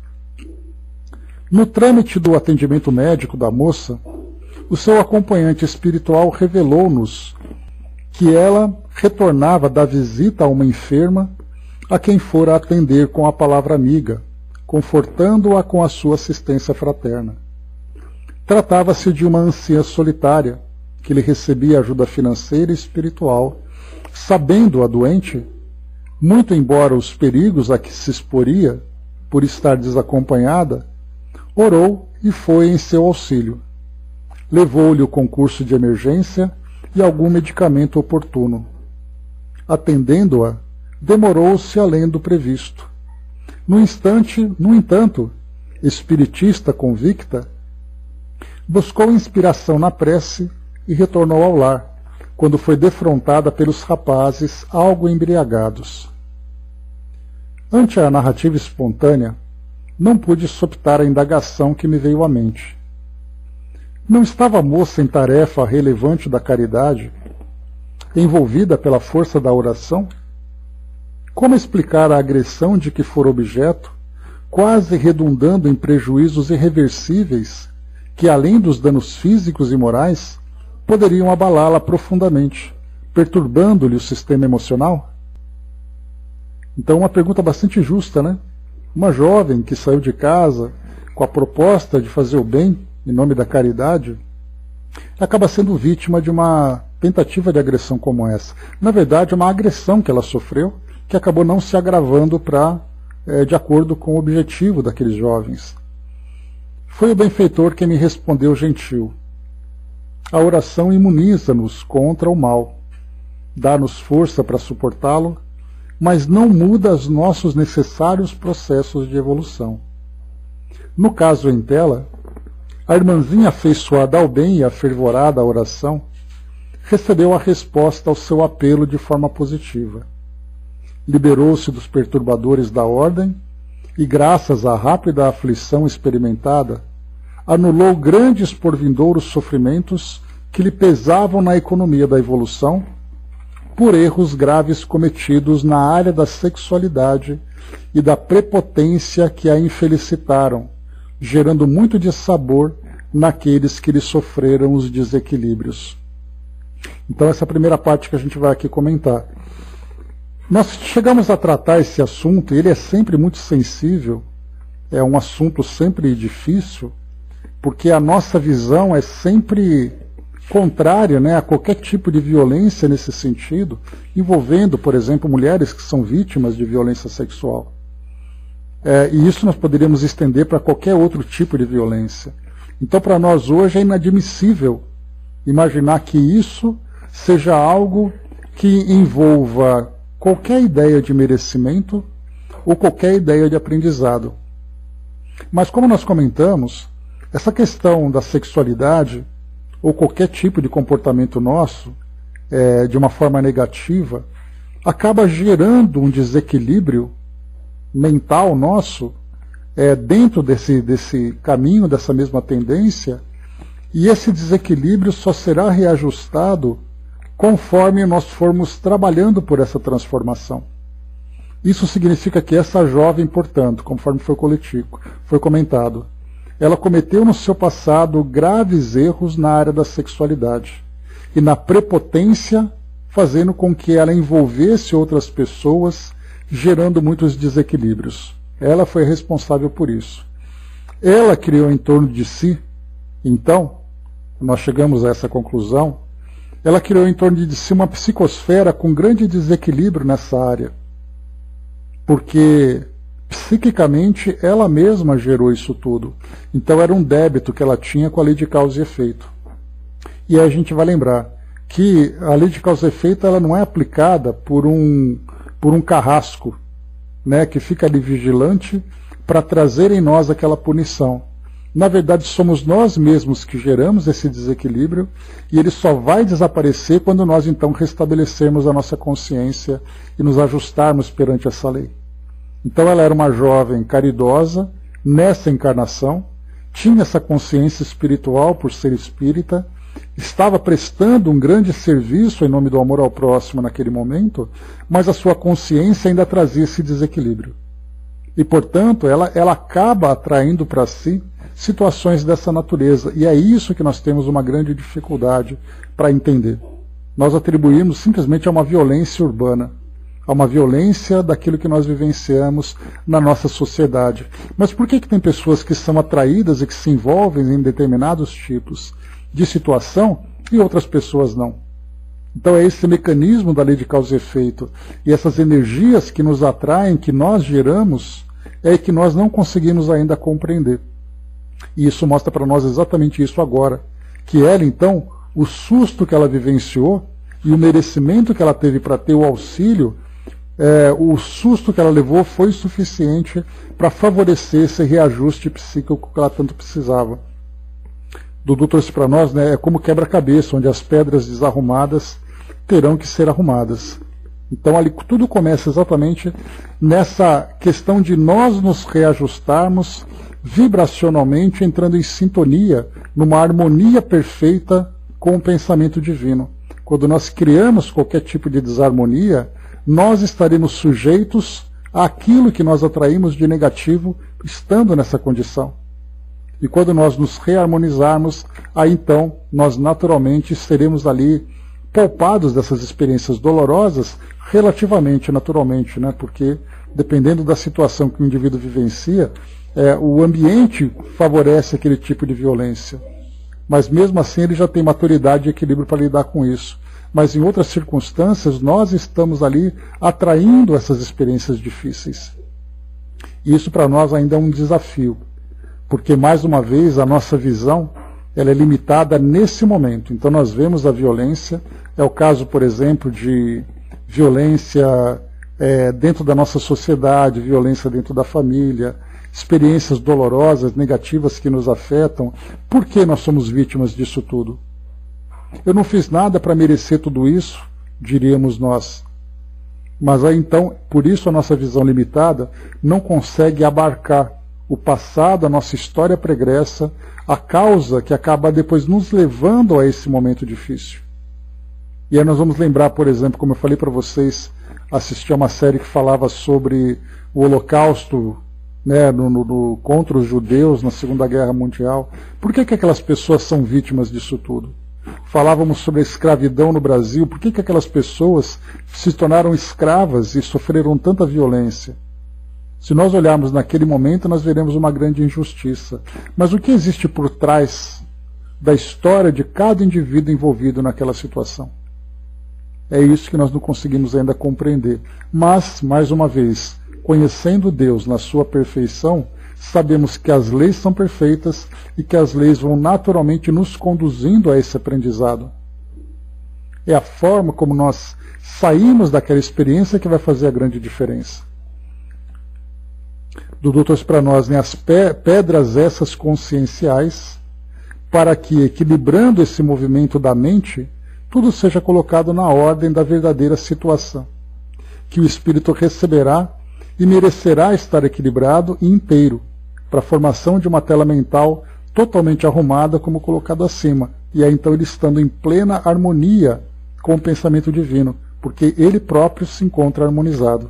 No trâmite do atendimento médico da moça, o seu acompanhante espiritual revelou-nos que ela retornava da visita a uma enferma a quem fora atender com a palavra amiga, confortando-a com a sua assistência fraterna. Tratava-se de uma anciã solitária, que lhe recebia ajuda financeira e espiritual, sabendo a doente, muito embora os perigos a que se exporia, por estar desacompanhada, orou e foi em seu auxílio. Levou-lhe o concurso de emergência e algum medicamento oportuno. Atendendo-a, demorou-se além do previsto. No instante, no entanto, espiritista convicta, buscou inspiração na prece e retornou ao lar, quando foi defrontada pelos rapazes algo embriagados. Ante a narrativa espontânea, não pude soptar a indagação que me veio à mente. Não estava a moça em tarefa relevante da caridade, envolvida pela força da oração? Como explicar a agressão de que for objeto, quase redundando em prejuízos irreversíveis, que além dos danos físicos e morais, poderiam abalá-la profundamente, perturbando-lhe o sistema emocional? Então, uma pergunta bastante justa, né? Uma jovem que saiu de casa com a proposta de fazer o bem em nome da caridade, acaba sendo vítima de uma tentativa de agressão como essa. Na verdade, é uma agressão que ela sofreu, que acabou não se agravando para, é, de acordo com o objetivo daqueles jovens. Foi o benfeitor quem me respondeu gentil. A oração imuniza-nos contra o mal, dá-nos força para suportá-lo, mas não muda os nossos necessários processos de evolução. No caso em tela, a irmãzinha afeiçoada ao bem e afervorada à oração recebeu a resposta ao seu apelo de forma positiva. Liberou-se dos perturbadores da ordem e, graças à rápida aflição experimentada, anulou grandes por vindouros sofrimentos que lhe pesavam na economia da evolução por erros graves cometidos na área da sexualidade e da prepotência que a infelicitaram, gerando muito dissabor naqueles que lhe sofreram os desequilíbrios. Então essa é a primeira parte que a gente vai aqui comentar. Nós chegamos a tratar esse assunto, e ele é sempre muito sensível, é um assunto sempre difícil, porque a nossa visão é sempre contrária, né, a qualquer tipo de violência nesse sentido, envolvendo, por exemplo, mulheres que são vítimas de violência sexual. É, e isso nós poderíamos estender para qualquer outro tipo de violência. Então, para nós hoje é inadmissível imaginar que isso seja algo que envolva qualquer ideia de merecimento ou qualquer ideia de aprendizado. Mas, como nós comentamos, essa questão da sexualidade ou qualquer tipo de comportamento nosso, é, de uma forma negativa, acaba gerando um desequilíbrio mental nosso, é, dentro desse, desse caminho, dessa mesma tendência, e esse desequilíbrio só será reajustado conforme nós formos trabalhando por essa transformação. Isso significa que essa jovem, portanto, conforme foi coletivo, foi comentado, ela cometeu no seu passado graves erros na área da sexualidade e na prepotência, fazendo com que ela envolvesse outras pessoas, gerando muitos desequilíbrios. Ela foi responsável por isso. Ela criou em torno de si, então, nós chegamos a essa conclusão, ela criou em torno de si uma psicosfera com grande desequilíbrio nessa área, porque psiquicamente ela mesma gerou isso tudo. Então era um débito que ela tinha com a lei de causa e efeito. E aí a gente vai lembrar que a lei de causa e efeito ela não é aplicada por um, por um carrasco, né, que fica ali vigilante para trazer em nós aquela punição. Na verdade, somos nós mesmos que geramos esse desequilíbrio e ele só vai desaparecer quando nós então restabelecermos a nossa consciência e nos ajustarmos perante essa lei. Então ela era uma jovem caridosa, nessa encarnação, tinha essa consciência espiritual por ser espírita, estava prestando um grande serviço em nome do amor ao próximo naquele momento, mas a sua consciência ainda trazia esse desequilíbrio. E, portanto, ela, ela acaba atraindo para si situações dessa natureza. E é isso que nós temos uma grande dificuldade para entender. Nós atribuímos simplesmente a uma violência urbana, a uma violência daquilo que nós vivenciamos na nossa sociedade. Mas por que que tem pessoas que são atraídas e que se envolvem em determinados tipos de situação e outras pessoas não? Então é esse mecanismo da lei de causa e efeito e essas energias que nos atraem, que nós geramos, é que nós não conseguimos ainda compreender. E isso mostra para nós exatamente isso agora, que ela então, o susto que ela vivenciou e o merecimento que ela teve para ter o auxílio, É, o susto que ela levou foi suficiente para favorecer esse reajuste psíquico que ela tanto precisava. Dudu trouxe para nós, né, é como quebra-cabeça, onde as pedras desarrumadas terão que ser arrumadas. Então ali tudo começa exatamente nessa questão de nós nos reajustarmos vibracionalmente, entrando em sintonia, numa harmonia perfeita com o pensamento divino. Quando nós criamos qualquer tipo de desarmonia, nós estaremos sujeitos àquilo que nós atraímos de negativo estando nessa condição. E quando nós nos reharmonizarmos, aí então nós naturalmente seremos ali poupados dessas experiências dolorosas, relativamente, naturalmente, né? Porque dependendo da situação que o indivíduo vivencia, é, o ambiente favorece aquele tipo de violência. mas mesmo assim ele já tem maturidade e equilíbrio para lidar com isso. Mas em outras circunstâncias, nós estamos ali atraindo essas experiências difíceis. E isso para nós ainda é um desafio, porque mais uma vez a nossa visão ela é limitada nesse momento. Então nós vemos a violência, é o caso, por exemplo, de violência é, dentro da nossa sociedade, violência dentro da família, experiências dolorosas, negativas que nos afetam. Por que nós somos vítimas disso tudo? Eu não fiz nada para merecer tudo isso, diríamos nós. Mas aí então, por isso a nossa visão limitada não consegue abarcar o passado, a nossa história pregressa, a causa que acaba depois nos levando a esse momento difícil. E aí nós vamos lembrar, por exemplo, como eu falei para vocês, assisti a uma série que falava sobre o Holocausto, né, no, no, no, contra os judeus na Segunda Guerra Mundial. Por que, que aquelas pessoas são vítimas disso tudo? Falávamos sobre a escravidão no Brasil. Por que, que aquelas pessoas se tornaram escravas e sofreram tanta violência? Se nós olharmos naquele momento, nós veremos uma grande injustiça. Mas o que existe por trás da história de cada indivíduo envolvido naquela situação? É isso que nós não conseguimos ainda compreender. Mas, mais uma vez, conhecendo Deus na sua perfeição, sabemos que as leis são perfeitas e que as leis vão naturalmente nos conduzindo a esse aprendizado. É a forma como nós saímos daquela experiência que vai fazer a grande diferença. Dudu trouxe para nós, né, as pedras essas conscienciais, para que, equilibrando esse movimento da mente, tudo seja colocado na ordem da verdadeira situação, que o espírito receberá e merecerá estar equilibrado e inteiro, para a formação de uma tela mental totalmente arrumada, como colocado acima, e aí então ele estando em plena harmonia com o pensamento divino, porque ele próprio se encontra harmonizado.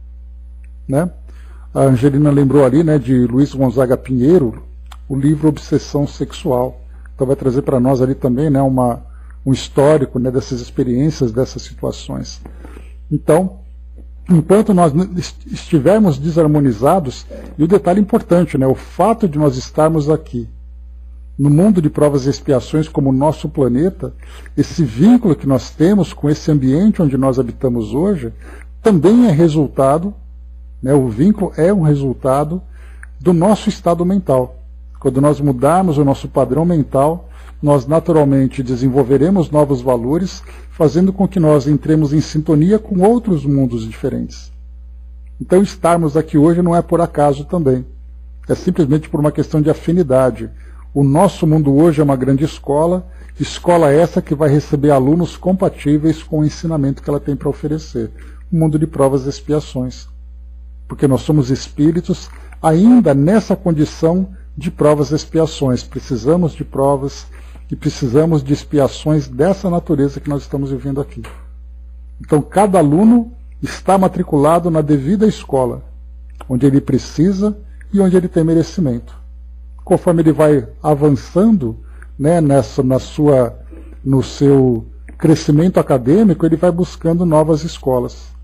Né? A Angelina lembrou ali, né, de Luiz Gonzaga Pinheiro, o livro Obsessão Sexual. Então vai trazer para nós ali também, né, uma, um histórico, né, dessas experiências, dessas situações. Então, enquanto nós estivermos desarmonizados, e o detalhe importante, né, o fato de nós estarmos aqui, no mundo de provas e expiações como o nosso planeta, esse vínculo que nós temos com esse ambiente onde nós habitamos hoje, também é resultado, né, o vínculo é um resultado do nosso estado mental. Quando nós mudarmos o nosso padrão mental, nós naturalmente desenvolveremos novos valores, fazendo com que nós entremos em sintonia com outros mundos diferentes. Então estarmos aqui hoje não é por acaso também. É simplesmente por uma questão de afinidade. O nosso mundo hoje é uma grande escola, escola essa que vai receber alunos compatíveis com o ensinamento que ela tem para oferecer. Um mundo de provas e expiações. Porque nós somos espíritos ainda nessa condição de provas e expiações. Precisamos de provas e precisamos de expiações dessa natureza que nós estamos vivendo aqui. Então cada aluno está matriculado na devida escola, onde ele precisa e onde ele tem merecimento. Conforme ele vai avançando, né, nessa, na sua, no seu crescimento acadêmico, ele vai buscando novas escolas.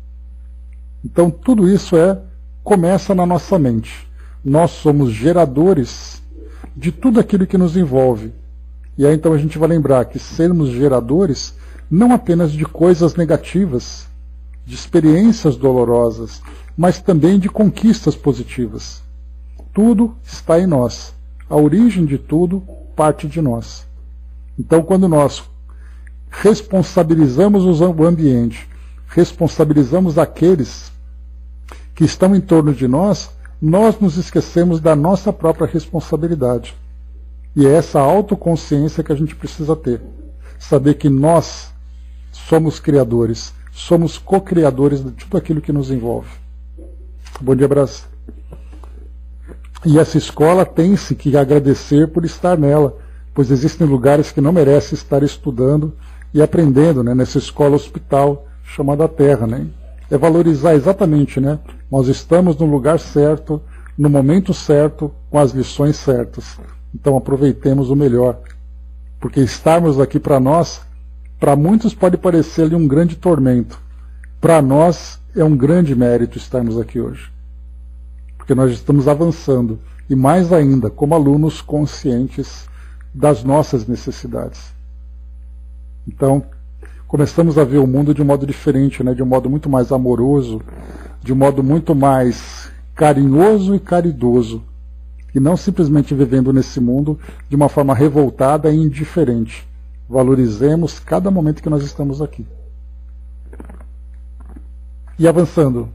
Então tudo isso é, começa na nossa mente. Nós somos geradores de tudo aquilo que nos envolve. E aí então a gente vai lembrar que sermos geradores não apenas de coisas negativas, de experiências dolorosas, mas também de conquistas positivas. Tudo está em nós. A origem de tudo parte de nós. Então quando nós responsabilizamos o ambiente, responsabilizamos aqueles que estão em torno de nós, nós nos esquecemos da nossa própria responsabilidade. E é essa autoconsciência que a gente precisa ter. Saber que nós somos criadores, somos co-criadores de tudo aquilo que nos envolve. Bom dia, Brasil. E essa escola tem-se que agradecer por estar nela, pois existem lugares que não merecem estar estudando e aprendendo, né, nessa escola hospital chamada Terra, né? É valorizar exatamente, né? Nós estamos no lugar certo, no momento certo, com as lições certas. Então aproveitemos o melhor. Porque estarmos aqui para nós, para muitos pode parecer ali um grande tormento. Para nós é um grande mérito estarmos aqui hoje. Porque nós estamos avançando. E mais ainda, como alunos conscientes das nossas necessidades. Então, começamos a ver o mundo de um modo diferente, né? De um modo muito mais amoroso, de um modo muito mais carinhoso e caridoso, e não simplesmente vivendo nesse mundo de uma forma revoltada e indiferente. Valorizemos cada momento que nós estamos aqui. E avançando.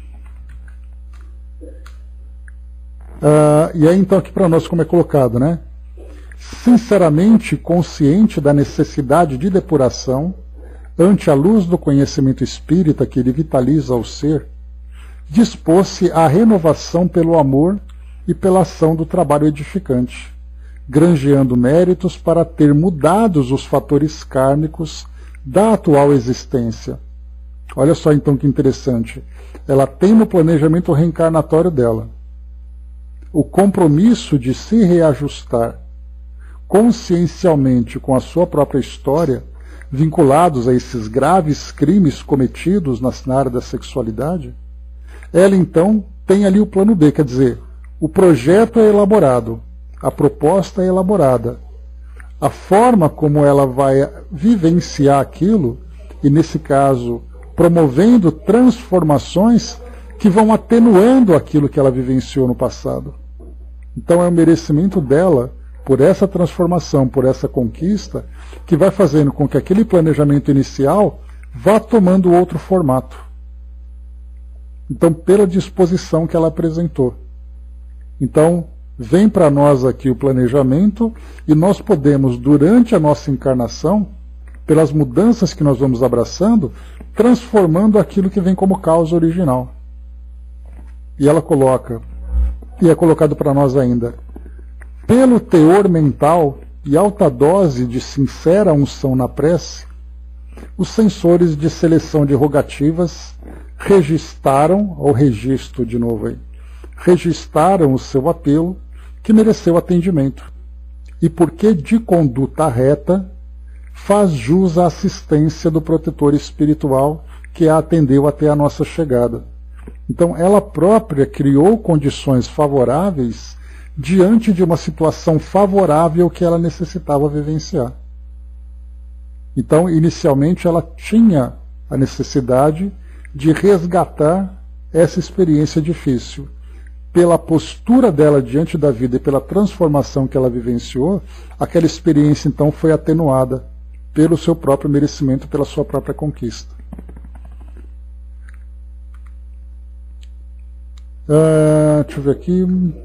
Uh, e aí então aqui para nós como é colocado, né? Sinceramente consciente da necessidade de depuração, ante a luz do conhecimento espírita que ele vitaliza o ser, dispôs-se à renovação pelo amor e pela ação do trabalho edificante, granjeando méritos para ter mudados os fatores kármicos da atual existência. Olha só então que interessante. Ela tem no planejamento reencarnatório dela o compromisso de se reajustar consciencialmente com a sua própria história, vinculados a esses graves crimes cometidos na área da sexualidade. Ela então tem ali o plano B, quer dizer, o projeto é elaborado, a proposta é elaborada, a forma como ela vai vivenciar aquilo, e nesse caso promovendo transformações que vão atenuando aquilo que ela vivenciou no passado. Então é o merecimento dela por essa transformação, por essa conquista, que vai fazendo com que aquele planejamento inicial vá tomando outro formato. Então, pela disposição que ela apresentou. Então, vem para nós aqui o planejamento e nós podemos, durante a nossa encarnação, pelas mudanças que nós vamos abraçando, transformando aquilo que vem como causa original. E ela coloca, e é colocado para nós ainda, pelo teor mental e alta dose de sincera unção na prece, os sensores de seleção de rogativas registaram, ou registro de novo aí, registaram o seu apelo, que mereceu atendimento, e porque de conduta reta, faz jus à assistência do protetor espiritual que a atendeu até a nossa chegada. Então, ela própria criou condições favoráveis diante de uma situação favorável que ela necessitava vivenciar. Então, inicialmente, ela tinha a necessidade de resgatar essa experiência difícil. Pela postura dela diante da vida e pela transformação que ela vivenciou, aquela experiência, então, foi atenuada pelo seu próprio merecimento, pela sua própria conquista. Uh, deixa eu ver aqui.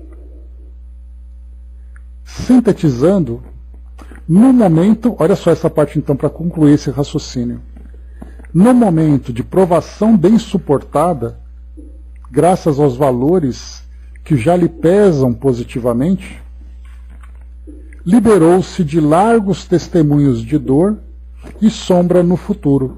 Sintetizando, no momento, olha só essa parte então para concluir esse raciocínio. No momento de provação bem suportada, graças aos valores que já lhe pesam positivamente, liberou-se de largos testemunhos de dor e sombra no futuro.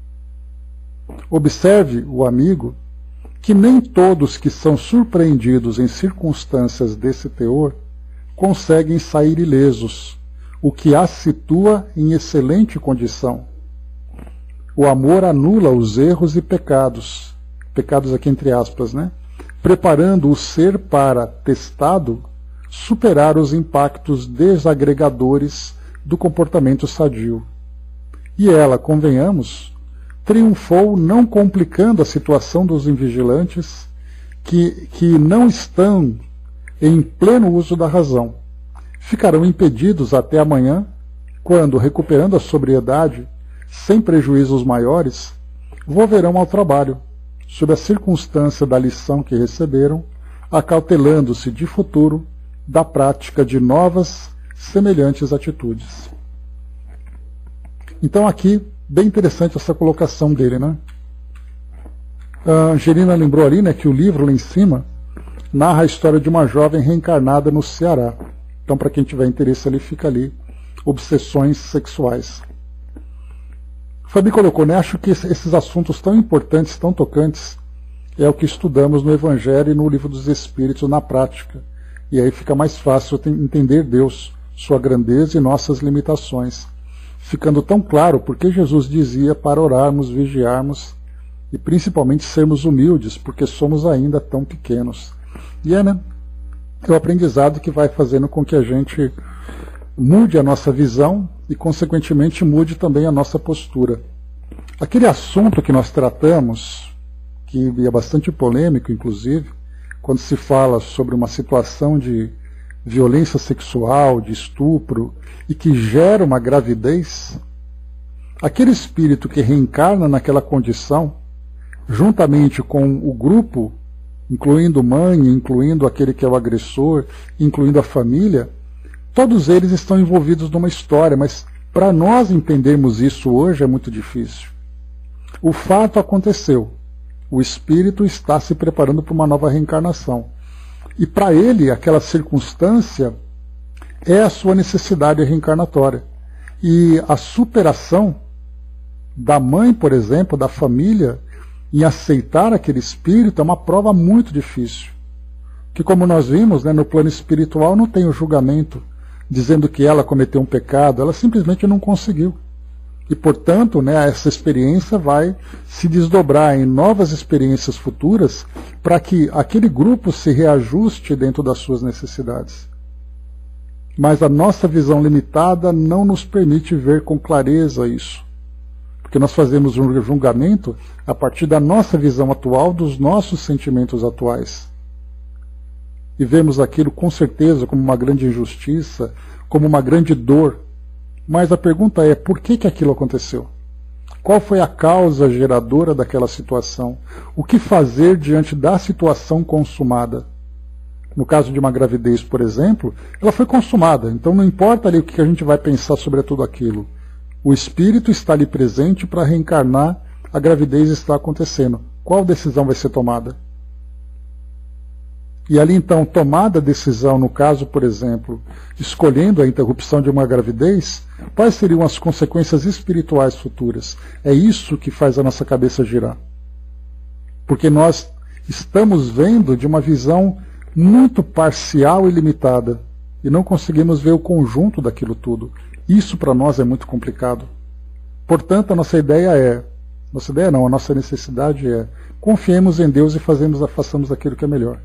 Observe, o amigo, que nem todos que são surpreendidos em circunstâncias desse teor conseguem sair ilesos, o que as situa em excelente condição. O amor anula os erros e pecados, pecados aqui entre aspas, né? Preparando o ser para, testado, superar os impactos desagregadores do comportamento sadio. E ela, convenhamos, triunfou não complicando a situação dos invigilantes que, que não estão em pleno uso da razão. Ficarão impedidos até amanhã, quando, recuperando a sobriedade, sem prejuízos maiores, volverão ao trabalho, sob a circunstância da lição que receberam, acautelando-se de futuro da prática de novas, semelhantes atitudes. Então aqui, bem interessante essa colocação dele, né? A Angelina lembrou ali, né, que o livro lá em cima narra a história de uma jovem reencarnada no Ceará. Então, para quem tiver interesse ali, fica ali, obsessões sexuais. Fabi colocou, né, acho que esses assuntos tão importantes, tão tocantes, é o que estudamos no Evangelho e no Livro dos Espíritos na prática. E aí fica mais fácil entender Deus, sua grandeza e nossas limitações, ficando tão claro porque Jesus dizia para orarmos, vigiarmos e principalmente sermos humildes, porque somos ainda tão pequenos. E é, né, é o aprendizado que vai fazendo com que a gente mude a nossa visão e, consequentemente, mude também a nossa postura. Aquele assunto que nós tratamos, que é bastante polêmico, inclusive, quando se fala sobre uma situação de violência sexual, de estupro, e que gera uma gravidez, aquele espírito que reencarna naquela condição, juntamente com o grupo, incluindo mãe, incluindo aquele que é o agressor, incluindo a família, todos eles estão envolvidos numa história, mas para nós entendermos isso hoje é muito difícil. O fato aconteceu. O espírito está se preparando para uma nova reencarnação. E para ele, aquela circunstância é a sua necessidade reencarnatória. E a superação da mãe, por exemplo, da família, em aceitar aquele espírito é uma prova muito difícil. Que, como nós vimos, né, no plano espiritual não tem o julgamento dizendo que ela cometeu um pecado, ela simplesmente não conseguiu. E, portanto, né, essa experiência vai se desdobrar em novas experiências futuras para que aquele grupo se reajuste dentro das suas necessidades. Mas a nossa visão limitada não nos permite ver com clareza isso. Porque nós fazemos um julgamento a partir da nossa visão atual, dos nossos sentimentos atuais. E vemos aquilo com certeza como uma grande injustiça, como uma grande dor. Mas a pergunta é, por que que aquilo aconteceu? Qual foi a causa geradora daquela situação? O que fazer diante da situação consumada? No caso de uma gravidez, por exemplo, ela foi consumada. Então não importa ali o que a gente vai pensar sobre tudo aquilo. O espírito está ali presente para reencarnar, a gravidez está acontecendo. Qual decisão vai ser tomada? E ali então, tomada a decisão, no caso, por exemplo, escolhendo a interrupção de uma gravidez, quais seriam as consequências espirituais futuras? É isso que faz a nossa cabeça girar. Porque nós estamos vendo de uma visão muito parcial e limitada, e não conseguimos ver o conjunto daquilo tudo. Isso para nós é muito complicado. Portanto, a nossa ideia é, nossa ideia não, a nossa necessidade é, confiemos em Deus e fazemos, façamos aquilo que é melhor.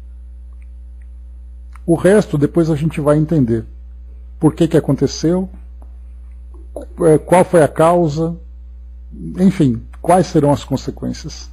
O resto depois a gente vai entender. Por que que aconteceu, qual foi a causa, enfim, quais serão as consequências.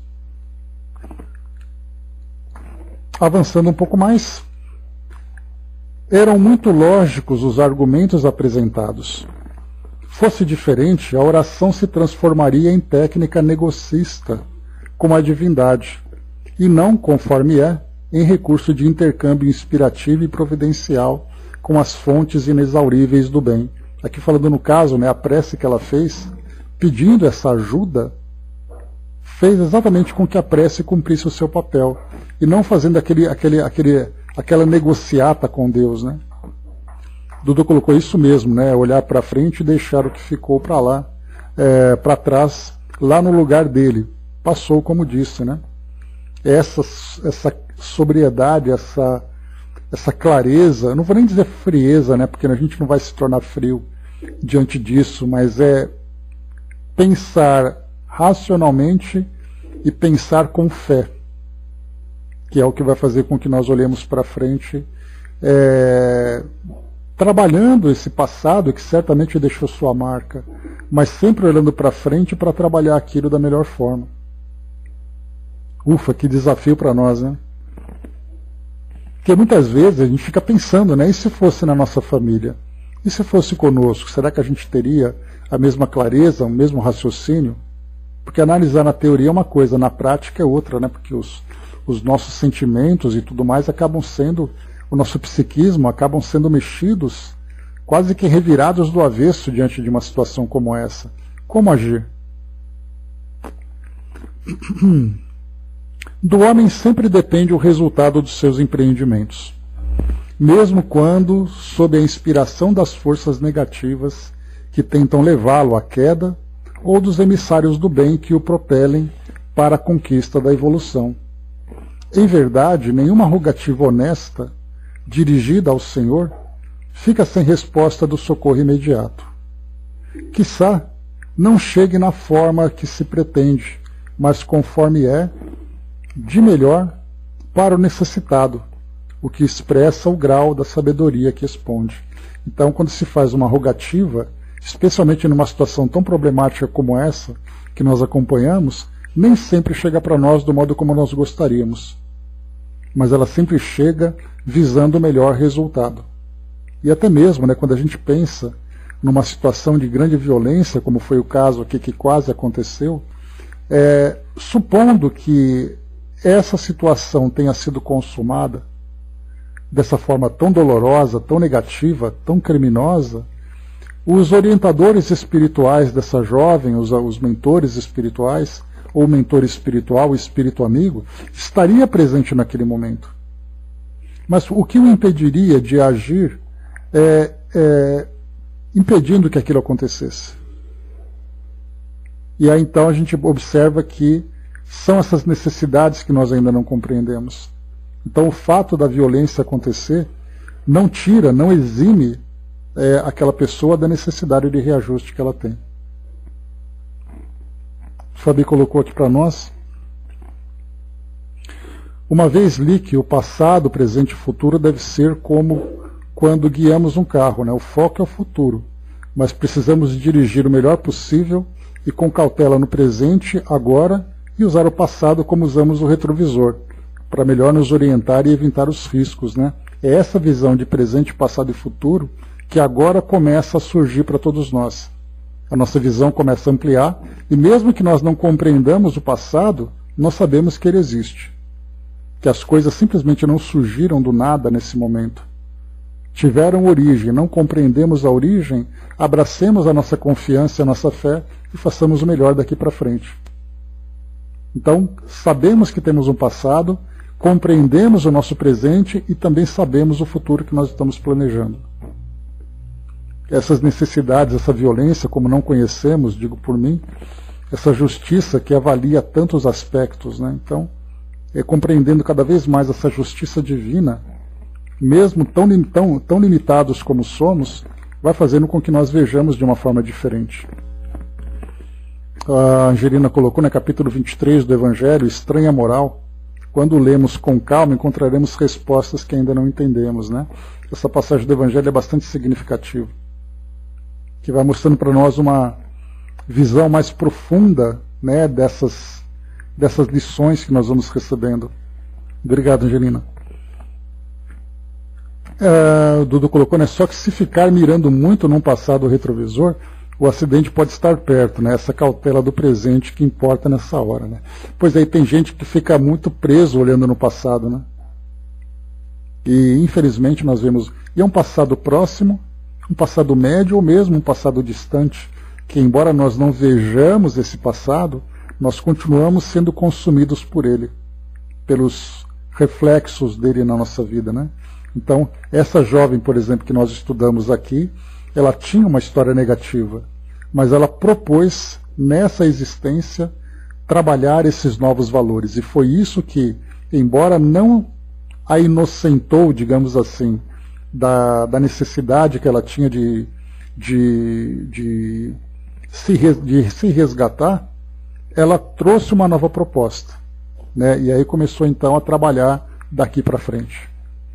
Avançando um pouco mais, eram muito lógicos os argumentos apresentados. Fosse diferente, a oração se transformaria em técnica negocista com a divindade, e não, conforme é, em recurso de intercâmbio inspirativo e providencial com as fontes inexauríveis do bem. Aqui falando no caso, né, a prece que ela fez, pedindo essa ajuda, fez exatamente com que a prece cumprisse o seu papel, e não fazendo aquele, aquele, aquele, aquela negociata com Deus, né? Dudu colocou isso mesmo, né? Olhar para frente e deixar o que ficou para lá, é, para trás, lá no lugar dele. Passou, como disse, né? Essa, essa sobriedade, essa, essa clareza, não vou nem dizer frieza, né? Porque a gente não vai se tornar frio diante disso, mas é pensar racionalmente e pensar com fé, que é o que vai fazer com que nós olhemos para frente, é, trabalhando esse passado que certamente deixou sua marca, mas sempre olhando para frente para trabalhar aquilo da melhor forma. Ufa, que desafio para nós, né? Porque muitas vezes a gente fica pensando, né? E se fosse na nossa família? E se fosse conosco? Será que a gente teria a mesma clareza, o mesmo raciocínio? Porque analisar na teoria é uma coisa, na prática é outra, né? Porque os, os nossos sentimentos e tudo mais acabam sendo, o nosso psiquismo acabam sendo mexidos, quase que revirados do avesso diante de uma situação como essa. Como agir? Do homem sempre depende o resultado dos seus empreendimentos, mesmo quando, sob a inspiração das forças negativas que tentam levá-lo à queda, ou dos emissários do bem que o propelem para a conquista da evolução. Em verdade, nenhuma rogativa honesta, dirigida ao Senhor, fica sem resposta do socorro imediato. Quiçá não chegue na forma que se pretende, mas conforme é, de melhor para o necessitado, o que expressa o grau da sabedoria que exponde. Então, quando se faz uma rogativa, especialmente numa situação tão problemática como essa, que nós acompanhamos, nem sempre chega para nós do modo como nós gostaríamos. Mas ela sempre chega visando o melhor resultado. E até mesmo, né, quando a gente pensa numa situação de grande violência, como foi o caso aqui que quase aconteceu, é, supondo que essa situação tenha sido consumada dessa forma tão dolorosa, tão negativa, tão criminosa, os orientadores espirituais dessa jovem, os, os mentores espirituais, ou mentor espiritual, o espírito amigo, estaria presente naquele momento. Mas o que o impediria de agir é, é, impedindo que aquilo acontecesse? E aí então a gente observa que são essas necessidades que nós ainda não compreendemos. Então o fato da violência acontecer não tira, não exime é, aquela pessoa da necessidade de reajuste que ela tem. O Fabi colocou aqui para nós. Uma vez li que o passado, presente e futuro deve ser como quando guiamos um carro, né? O foco é o futuro, mas precisamos dirigir o melhor possível e com cautela no presente, agora, e usar o passado como usamos o retrovisor, para melhor nos orientar e evitar os riscos, né? É essa visão de presente, passado e futuro que agora começa a surgir para todos nós. A nossa visão começa a ampliar, e mesmo que nós não compreendamos o passado, nós sabemos que ele existe. Que as coisas simplesmente não surgiram do nada nesse momento. Tiveram origem, não compreendemos a origem, abracemos a nossa confiança e a nossa fé e façamos o melhor daqui para frente. Então, sabemos que temos um passado, compreendemos o nosso presente e também sabemos o futuro que nós estamos planejando. Essas necessidades, essa violência, como não conhecemos, digo por mim, essa justiça que avalia tantos aspectos, né? Então, é compreendendo cada vez mais essa justiça divina, mesmo tão, tão, tão limitados como somos, vai fazendo com que nós vejamos de uma forma diferente. A Angelina colocou no capítulo vinte e três do Evangelho, estranha moral. Quando lemos com calma, encontraremos respostas que ainda não entendemos, né? Essa passagem do Evangelho é bastante significativa, que vai mostrando para nós uma visão mais profunda, né, dessas, dessas lições que nós vamos recebendo. Obrigado, Angelina. É, o Dudu colocou, né, só que se ficar mirando muito num passado retrovisor, o acidente pode estar perto, né? Essa cautela do presente que importa nessa hora, né? Pois aí tem gente que fica muito preso olhando no passado, né? E infelizmente nós vemos, e é um passado próximo, um passado médio ou mesmo um passado distante, que embora nós não vejamos esse passado, nós continuamos sendo consumidos por ele, pelos reflexos dele na nossa vida, né? Então, essa jovem, por exemplo, que nós estudamos aqui, ela tinha uma história negativa, mas ela propôs, nessa existência, trabalhar esses novos valores. E foi isso que, embora não a inocentou, digamos assim, da, da necessidade que ela tinha de, de, de, se, de se resgatar, ela trouxe uma nova proposta, né? E aí começou então a trabalhar daqui para frente.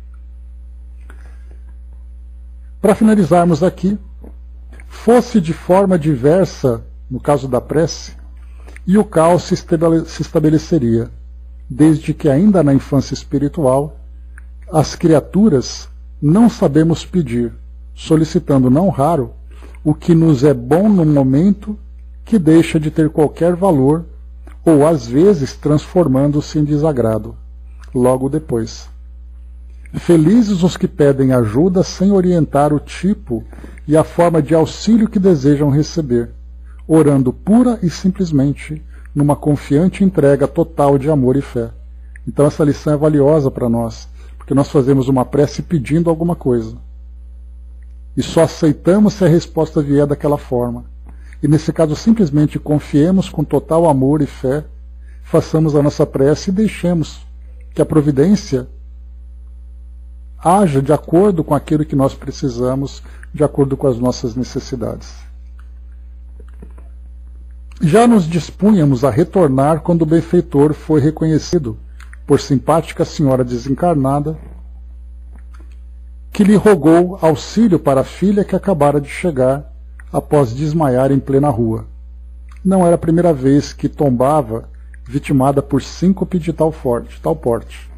Para finalizarmos aqui, fosse de forma diversa, no caso da prece, e o caos se estabeleceria, desde que ainda na infância espiritual, as criaturas não sabemos pedir, solicitando não raro o que nos é bom no momento que deixa de ter qualquer valor, ou às vezes transformando-se em desagrado, logo depois. Felizes os que pedem ajuda sem orientar o tipo e a forma de auxílio que desejam receber, orando pura e simplesmente numa confiante entrega total de amor e fé. Então essa lição é valiosa para nós, porque nós fazemos uma prece pedindo alguma coisa. E só aceitamos se a resposta vier daquela forma. E nesse caso simplesmente confiemos com total amor e fé, façamos a nossa prece e deixemos que a providência haja de acordo com aquilo que nós precisamos, de acordo com as nossas necessidades. Já nos dispunhamos a retornar quando o benfeitor foi reconhecido por simpática senhora desencarnada que lhe rogou auxílio para a filha que acabara de chegar após desmaiar em plena rua. Não era a primeira vez que tombava vitimada por síncope de tal, forte, tal porte.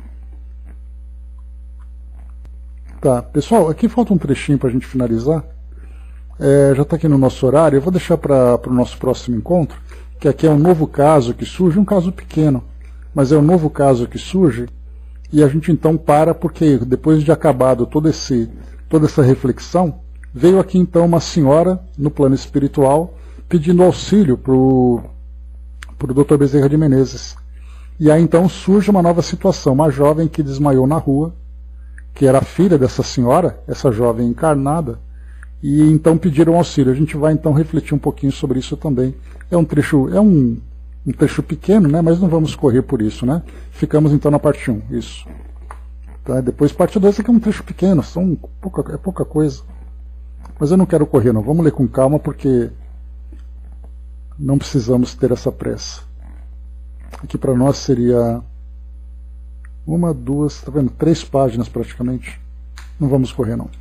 Tá, pessoal, aqui falta um trechinho para a gente finalizar. É, já está aqui no nosso horário, eu vou deixar para o nosso próximo encontro, que aqui é um novo caso que surge, um caso pequeno, mas é um novo caso que surge, e a gente então para, porque depois de acabado todo esse, toda essa reflexão, veio aqui então uma senhora no plano espiritual pedindo auxílio para o doutor Bezerra de Menezes. E aí então surge uma nova situação, uma jovem que desmaiou na rua, que era filha dessa senhora, essa jovem encarnada, e então pediram auxílio. A gente vai então refletir um pouquinho sobre isso também. É um trecho, é um, um trecho pequeno, né, mas não vamos correr por isso, né? Ficamos então na parte um, isso. Tá, depois parte dois, aqui é um trecho pequeno, são pouca, é pouca coisa. Mas eu não quero correr não, vamos ler com calma porque não precisamos ter essa pressa. Aqui para nós seria uma, duas, tá vendo? Três páginas praticamente. Não vamos correr não.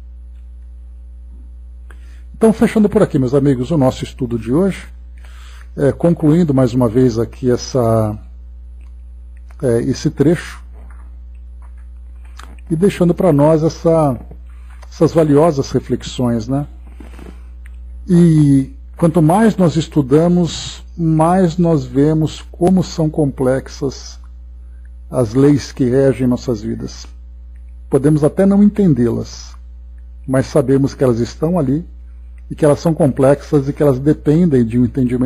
Então, fechando por aqui, meus amigos, o nosso estudo de hoje, é, concluindo mais uma vez aqui essa, é, esse trecho, e deixando para nós essa, essas valiosas reflexões, né? E quanto mais nós estudamos, mais nós vemos como são complexas as leis que regem nossas vidas. Podemos até não entendê-las, mas sabemos que elas estão ali, e que elas são complexas e que elas dependem de um entendimento